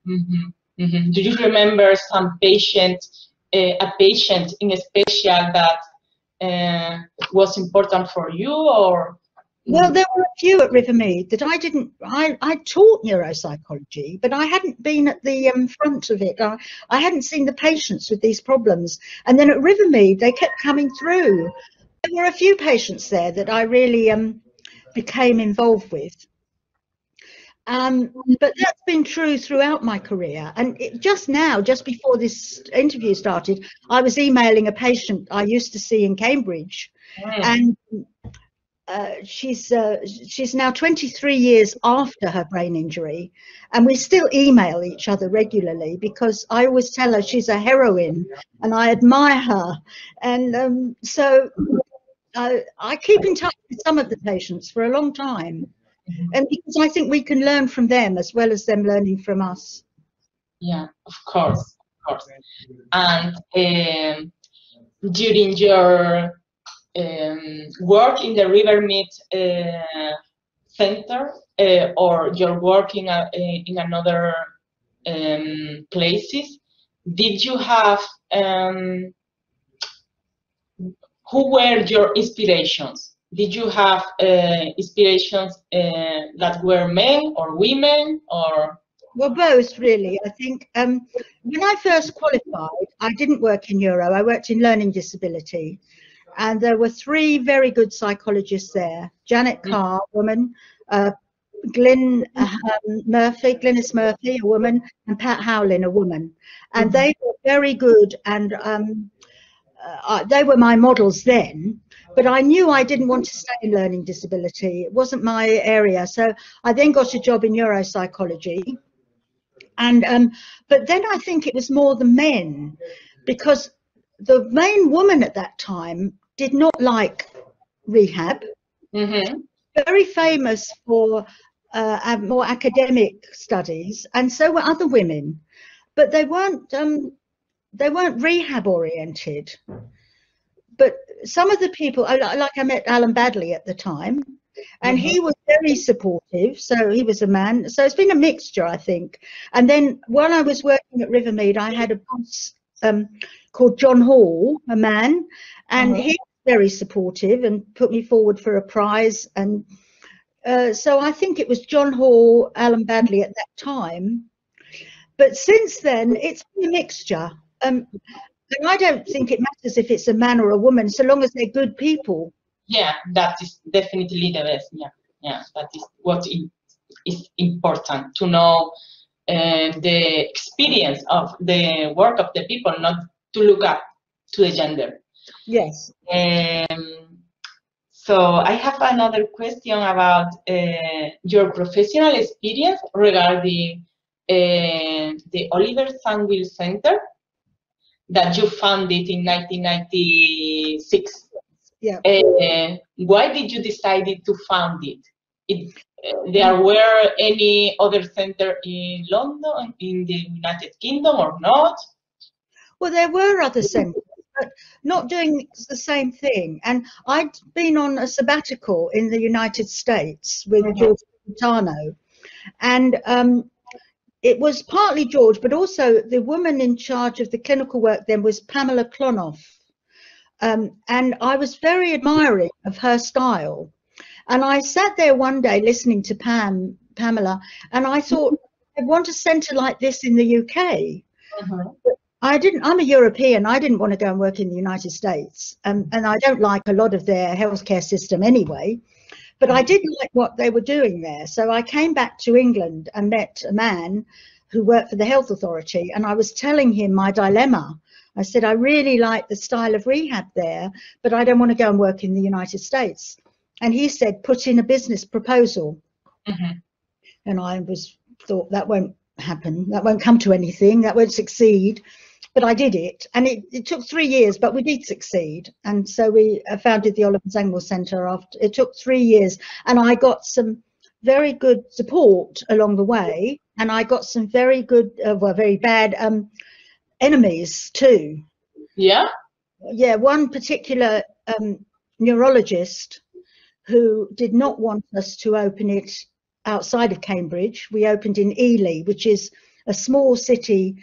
Do you remember some patient, a patient in special that was important for you, or? Well, there were a few at Rivermead that I taught neuropsychology, but I hadn't been at the front of it. I hadn't seen the patients with these problems. And then at Rivermead, they kept coming through. There were a few patients there that I really became involved with. But that's been true throughout my career. And just now, just before this interview started, I was emailing a patient I used to see in Cambridge, and she's now 23 years after her brain injury, and we still email each other regularly because I always tell her she's a heroine and I admire her. And so I keep in touch with some of the patients for a long time. And because I think we can learn from them as well as them learning from us. Yeah, of course. And during your work in the Rivermead Center, or your work in another places, did you have who were your inspirations? Did you have inspirations that were men or women, or? Well, both really. I think when I first qualified, I didn't work in neuro. I worked in learning disability, and there were 3 very good psychologists there: Janet Carr, a woman, Glynis Murphy, a woman, and Pat Howlin, a woman. And they were very good, and they were my models then. But I knew I didn't want to stay in learning disability. It wasn't my area. So I then got a job in neuropsychology. And but then I think it was more the men, because the main woman at that time did not like rehab. Very famous for more academic studies, and so were other women, but they weren't rehab oriented. But some of the people, like I met Alan Badley at the time, and he was very supportive. So he was a man. So it's been a mixture, I think. And then while I was working at Rivermead, I had a boss called John Hall, a man, and he was very supportive and put me forward for a prize. And so I think it was John Hall, Alan Badley at that time. But since then, it's been a mixture. And I don't think it matters if it's a man or a woman, so long as they're good people. Yeah, that is definitely the best. Yeah, that is what is important, to know the experience of the work of the people, not to look up to the gender. Yes. So I have another question about your professional experience regarding the Oliver Zangwill Center that you founded in 1996. Yeah. Why did you decide to found it? There were any other center in London, in the United Kingdom, or not? Well, there were other centres, but not doing the same thing. And I'd been on a sabbatical in the United States with George Montano, and it was partly George, but also the woman in charge of the clinical work then was Pamela Klonoff. And I was very admiring of her style. And I sat there one day listening to Pamela, and I thought, I want a centre like this in the UK. I'm a European. I didn't want to go and work in the United States. And I don't like a lot of their healthcare system anyway. But I did like what they were doing there. So I came back to England and met a man who worked for the Health Authority. And I was telling him my dilemma. I said, I really like the style of rehab there, but I don't want to go and work in the United States. And he said, put in a business proposal. And I thought that won't happen. That won't come to anything. That won't succeed. But I did it, and it took 3 years, but we did succeed. And so we founded the Oliver Zangwill Centre after. It took 3 years, and I got some very good support along the way, and I got some very good, well, very bad enemies too. Yeah? Yeah, one particular neurologist who did not want us to open it outside of Cambridge. We opened in Ely, which is a small city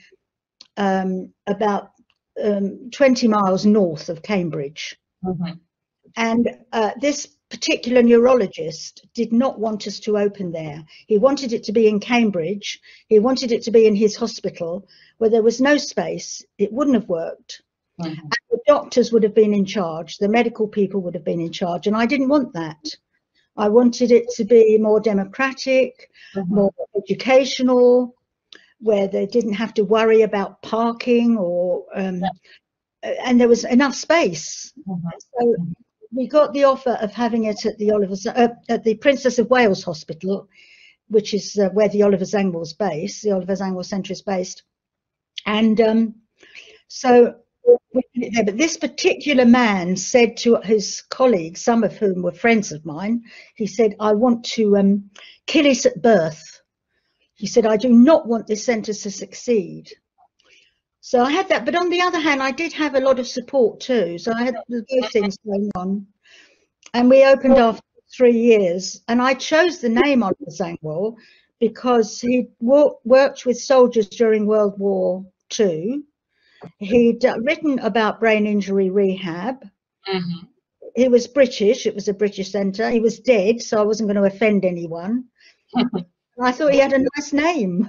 about 20 miles north of Cambridge. And this particular neurologist did not want us to open there. He wanted it to be in Cambridge. He wanted it to be in his hospital where there was no space. It wouldn't have worked. And the doctors would have been in charge. The medical people would have been in charge. And I didn't want that. I wanted it to be more democratic, more educational, where they didn't have to worry about parking or, and there was enough space. So we got the offer of having it at the at the Princess of Wales Hospital, which is where the Oliver Zangwill's based, the Oliver Zangwill Centre is based. And so we did it there. But this particular man said to his colleagues, some of whom were friends of mine, he said, I want to kill it at birth. He said, I do not want this centre to succeed. So I had that. But on the other hand, I did have a lot of support too. So I had both things going on. And we opened after 3 years. And I chose the name Oliver Zangwill because he worked with soldiers during World War II. He'd written about brain injury rehab. He was British. It was a British centre. He was dead, so I wasn't going to offend anyone. I thought he had a nice name.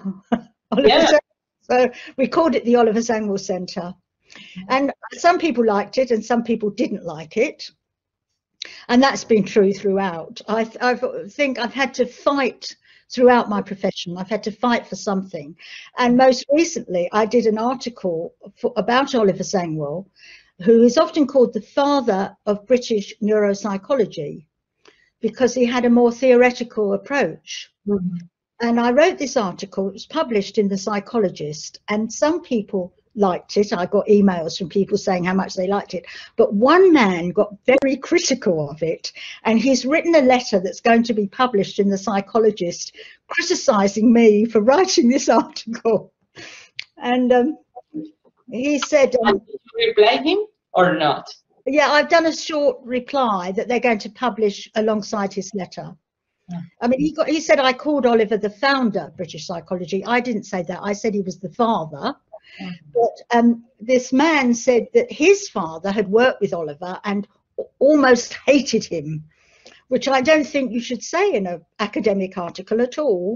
So we called it the Oliver Zangwill Centre. And some people liked it and some people didn't like it. And that's been true throughout. I think I've had to fight throughout my profession. I've had to fight for something. And most recently, I did an article about Oliver Zangwill, who is often called the father of British neuropsychology, because he had a more theoretical approach. And I wrote this article, it was published in The Psychologist, and some people liked it. I got emails from people saying how much they liked it. But one man got very critical of it, and he's written a letter that's going to be published in The Psychologist, criticising me for writing this article. And he said... did you reply him or not? Yeah, I've done a short reply that they're going to publish alongside his letter. I mean, he said I called Oliver the founder of British psychology. I didn't say that. I said he was the father. But this man said that his father had worked with Oliver and almost hated him, which I don't think you should say in an academic article at all.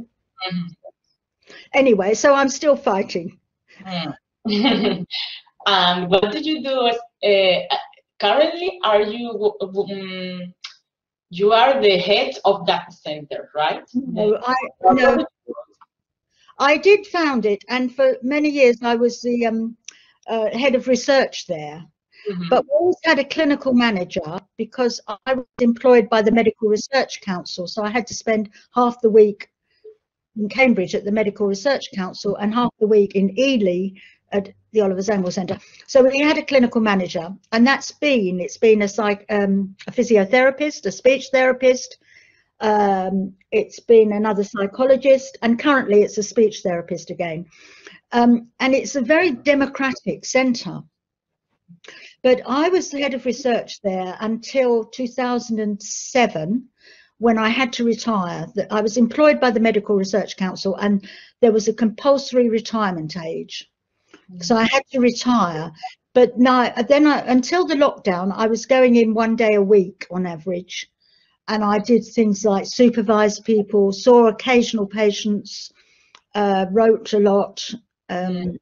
Anyway, so I'm still fighting. And what did you do? Currently, are you... you are the head of that center, right? No, I did found it, and for many years I was the head of research there. But we always had a clinical manager because I was employed by the Medical Research Council, so I had to spend half the week in Cambridge at the Medical Research Council and half the week in Ely at the Oliver Zangwill Centre. So we had a clinical manager, and it's been a physiotherapist, a speech therapist, it's been another psychologist, and currently it's a speech therapist again. And it's a very democratic centre. But I was the head of research there until 2007, when I had to retire. I was employed by the Medical Research Council, and there was a compulsory retirement age. So I had to retire. But until the lockdown, I was going in 1 day a week on average. And I did things like supervise people, saw occasional patients, wrote a lot. And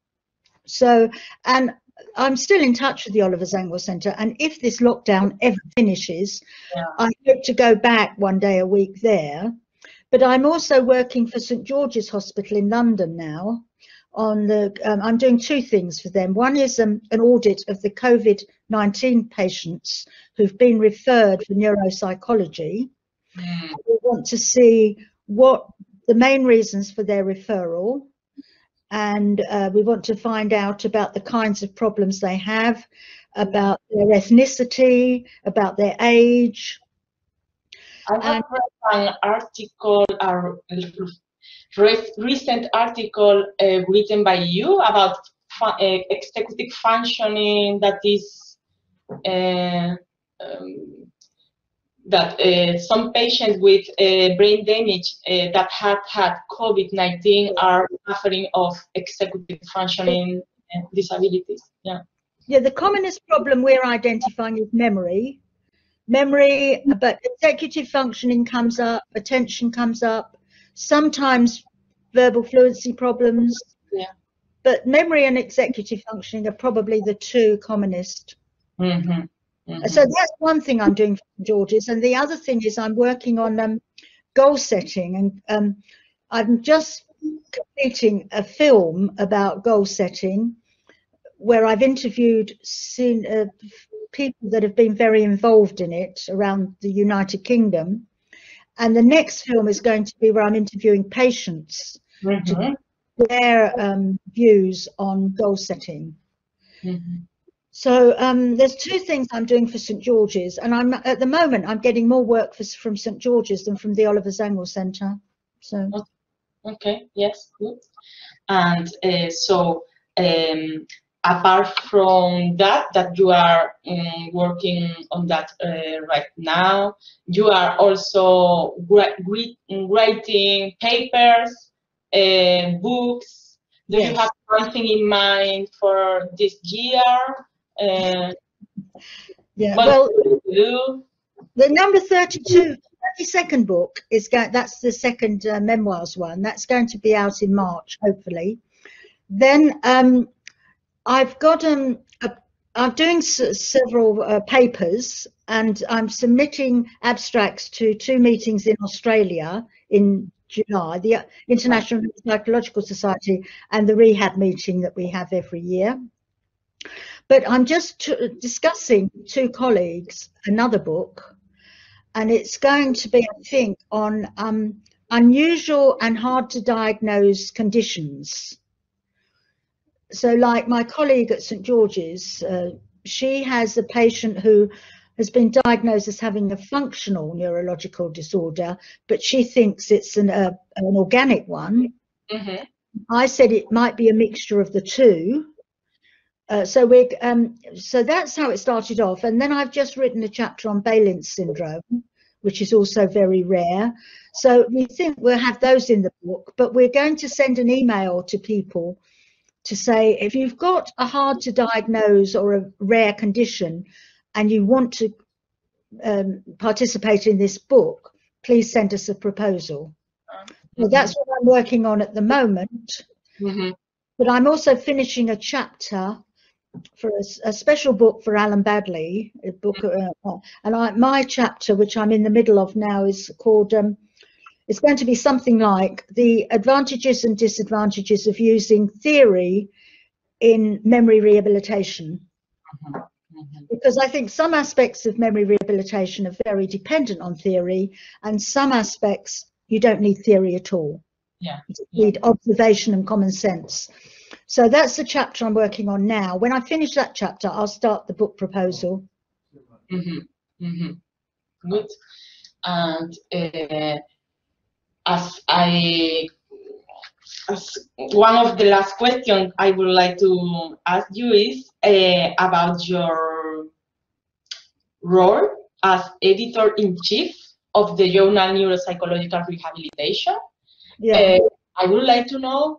I'm still in touch with the Oliver Zangwill Centre, and if this lockdown ever finishes, I hope to go back 1 day a week there. But I'm also working for St George's Hospital in London now. I'm doing two things for them. One is an audit of the COVID-19 patients who've been referred for neuropsychology. We want to see what the main reasons for their referral, and we want to find out about the kinds of problems they have, about their ethnicity, about their age. I have read an article, recent article written by you about executive functioning, that is some patients with brain damage that have had COVID-19 are suffering of executive functioning disabilities. Yeah, the commonest problem we're identifying is memory, but executive functioning comes up, attention comes up, sometimes verbal fluency problems. But memory and executive functioning are probably the two commonest. So that's one thing I'm doing for St George's, and the other thing is I'm working on goal setting, and I'm just completing a film about goal setting, where I've interviewed people that have been very involved in it around the United Kingdom, and the next film is going to be where I'm interviewing patients to their views on goal setting. So there's two things I'm doing for St George's, and at the moment I'm getting more work from St George's than from the Oliver Zangwill Centre. So okay, yes, good. And apart from that you are working on that right now, you are also writing papers, books. Do you have something in mind for this year? Well, the number 32, 32nd book that's the second memoirs one. That's going to be out in March, hopefully. Then I've got I'm doing several papers, and I'm submitting abstracts to 2 meetings in Australia in July, the International Psychological Society and the rehab meeting that we have every year. But I'm just discussing with 2 colleagues another book, and it's going to be, I think, on unusual and hard to diagnose conditions. So like my colleague at St George's, she has a patient who has been diagnosed as having a functional neurological disorder, but she thinks it's an organic one. I said it might be a mixture of the two. So that's how it started off. And then I've just written a chapter on Baylin's syndrome, which is also very rare. So we think we'll have those in the book, but we're going to send an email to people to say, if you've got a hard to diagnose or a rare condition and you want to participate in this book, please send us a proposal. So that's what I'm working on at the moment. But I'm also finishing a chapter for a special book for Alan Badley, a book, and my chapter, which I'm in the middle of now, is called, it's going to be something like the advantages and disadvantages of using theory in memory rehabilitation. Because I think some aspects of memory rehabilitation are very dependent on theory, and some aspects you don't need theory at all. Yeah. Need observation and common sense. So that's the chapter I'm working on now. When I finish that chapter, I'll start the book proposal. Good. And as one of the last questions I would like to ask you is about your role as editor-in-chief of the journal Neuropsychological Rehabilitation. Yeah. I would like to know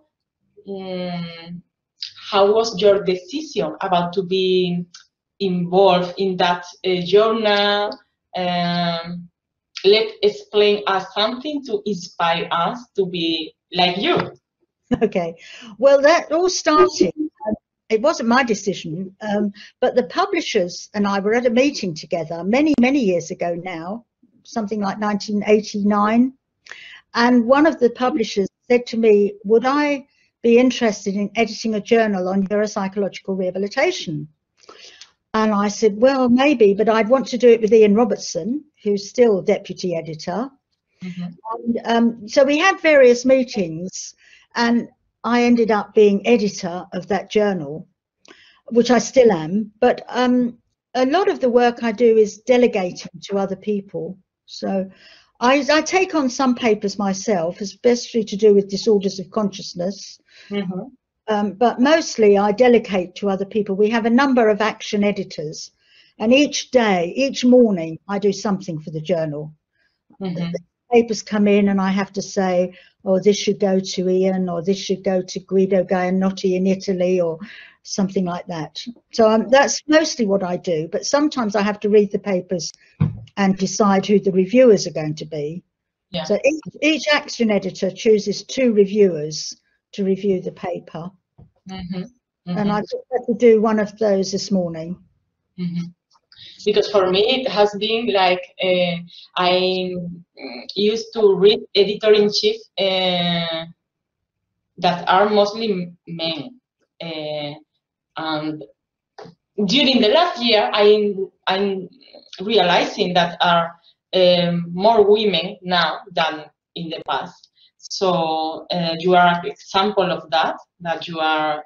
how was your decision about to be involved in that journal? Let's explain us something to inspire us to be like you. Okay. Well, that all started, it wasn't my decision, but the publishers and I were at a meeting together many, many years ago now, something like 1989. And one of the publishers said to me, would I be interested in editing a journal on neuropsychological rehabilitation? And I said, well, maybe, but I'd want to do it with Ian Robertson, who's still deputy editor. And so we had various meetings, and I ended up being editor of that journal, which I still am. But a lot of the work I do is delegating to other people. So I take on some papers myself, especially to do with disorders of consciousness. But mostly I delegate to other people. We have a number of action editors, and each day, each morning, I do something for the journal. The papers come in and I have to say, oh, this should go to Ian, or this should go to Guido Gaianotti in Italy, or something like that. So that's mostly what I do, but sometimes I have to read the papers and decide who the reviewers are going to be. Yeah. So each action editor chooses 2 reviewers to review the paper. And I just had to do one of those this morning. Because for me it has been like I used to read editor-in-chief that are mostly men, and during the last year I'm realizing that are more women now than in the past. So you are an example of that you are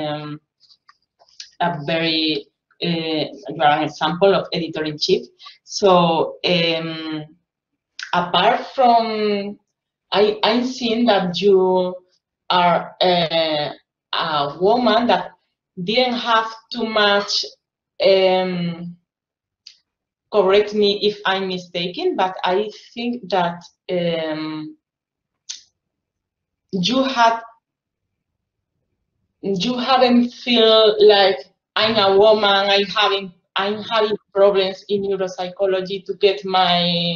a very you are an example of editor-in-chief. So apart from, I'm seeing that you are a woman that didn't have too much, correct me if I'm mistaken, but I think that you haven't feel like I'm a woman, I'm having problems in neuropsychology to get my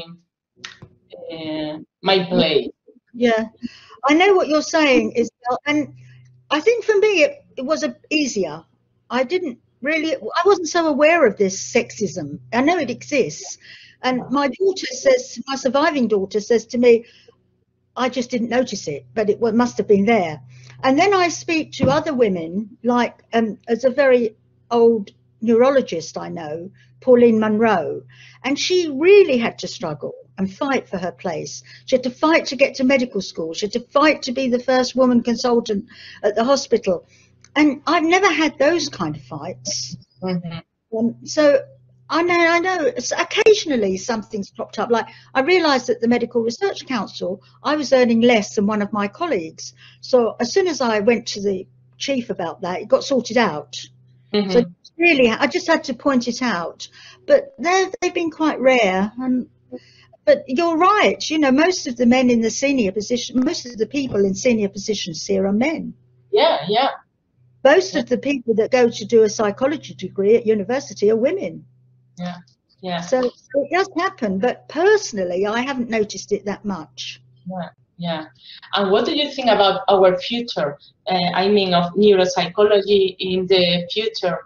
my place. Yeah, I know what you're saying, Isabel, and I think for me it was easier. I wasn't so aware of this sexism. I know it exists, and my surviving daughter says to me, I just didn't notice it, but it must have been there. And then I speak to other women, like as a very old neurologist I know, Pauline Munro, and she really had to struggle and fight for her place. She had to fight to get to medical school. She had to fight to be the first woman consultant at the hospital. And I've never had those kind of fights. So I know occasionally something's popped up. Like I realized at the Medical Research Council, I was earning less than one of my colleagues. So as soon as I went to the chief about that, it got sorted out. So really, I just had to point it out. But they've been quite rare. But you're right. You know, most of the men in the senior position, most of the people in senior positions here are men. Yeah. Most of the people that go to do a psychology degree at university are women. Yeah. So it does happen, but personally, I haven't noticed it that much. Yeah. And what do you think about our future? I mean, of neuropsychology in the future?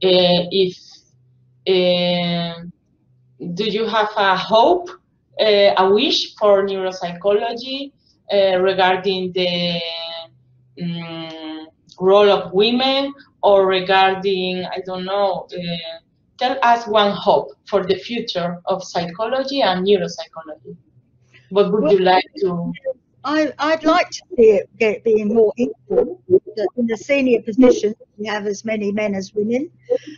Do you have a hope, a wish for neuropsychology regarding the role of women, or regarding, I don't know, tell us one hope for the future of psychology and neuropsychology. What would you like to? I'd like to see it being more equal, that in the senior positions we have as many men as women.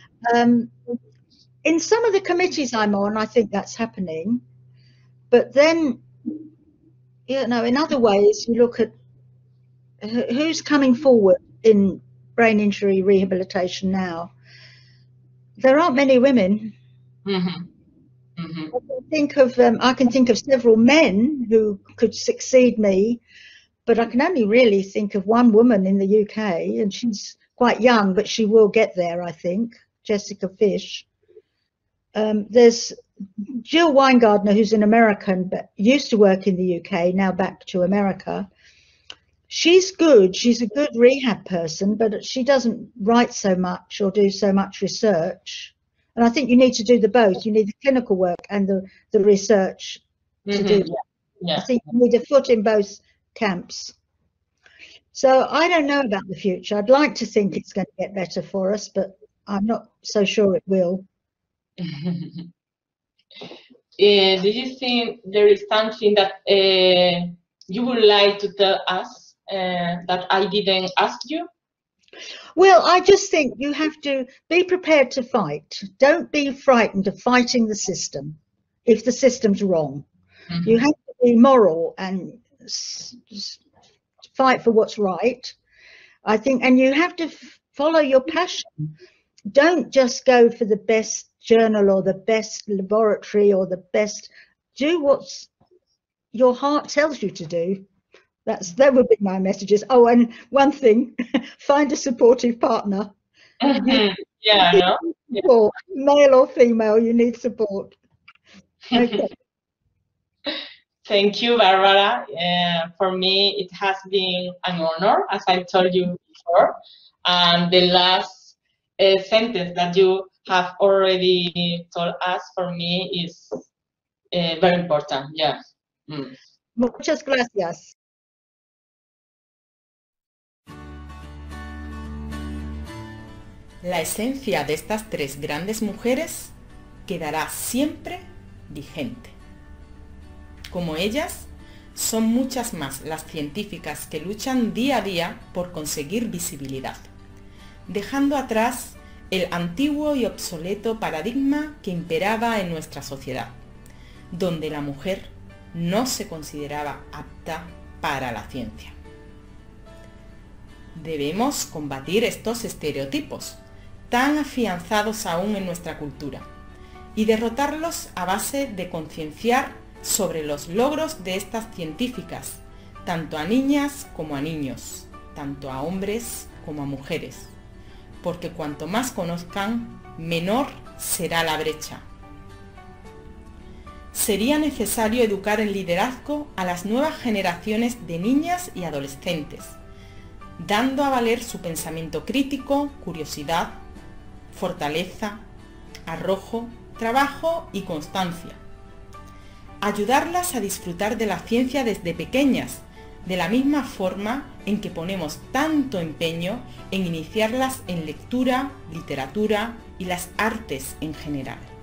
In some of the committees I'm on, I think that's happening. But then, you know, in other ways, you look at who's coming forward in brain injury rehabilitation now. There aren't many women. Mm-hmm. Mm-hmm. I can think of several men who could succeed me, but I can only really think of one woman in the UK, and she's quite young, but she will get there, I think, Jessica Fish. There's Jill Weingartner, who's an American, but used to work in the UK, now back to America. She's good. She's a good rehab person, but she doesn't write so much or do so much research. And I think you need to do the both. You need the clinical work and the research to do that. Yeah. I think you need a foot in both camps. So I don't know about the future. I'd like to think it's going to get better for us, but I'm not so sure it will. Do you think there is something that you would like to tell us that I didn't ask you? Well, I just think you have to be prepared to fight. Don't be frightened of fighting the system if the system's wrong. Mm-hmm. You have to be moral and fight for what's right, I think, and you have to follow your passion. Don't just go for the best journal or the best laboratory or the best. Do what your heart tells you to do. That would be my messages. Oh, and one thing, find a supportive partner. Mm-hmm. Yeah, support, male or female, you need support. Okay. Thank you, Barbara. For me, it has been an honor, as I told you before. And the last sentence that you have already told us, for me, is very important. Yeah. Muchas gracias. La esencia de estas tres grandes mujeres quedará siempre vigente. Como ellas, son muchas más las científicas que luchan día a día por conseguir visibilidad, dejando atrás el antiguo y obsoleto paradigma que imperaba en nuestra sociedad, donde la mujer no se consideraba apta para la ciencia. Debemos combatir estos estereotipos, tan afianzados aún en nuestra cultura, y derrotarlos a base de concienciar sobre los logros de estas científicas, tanto a niñas como a niños, tanto a hombres como a mujeres, porque cuanto más conozcan, menor será la brecha. Sería necesario educar en liderazgo a las nuevas generaciones de niñas y adolescentes, dando a valer su pensamiento crítico, curiosidad, fortaleza, arrojo, trabajo y constancia. Ayudarlas a disfrutar de la ciencia desde pequeñas, de la misma forma en que ponemos tanto empeño en iniciarlas en lectura, literatura y las artes en general.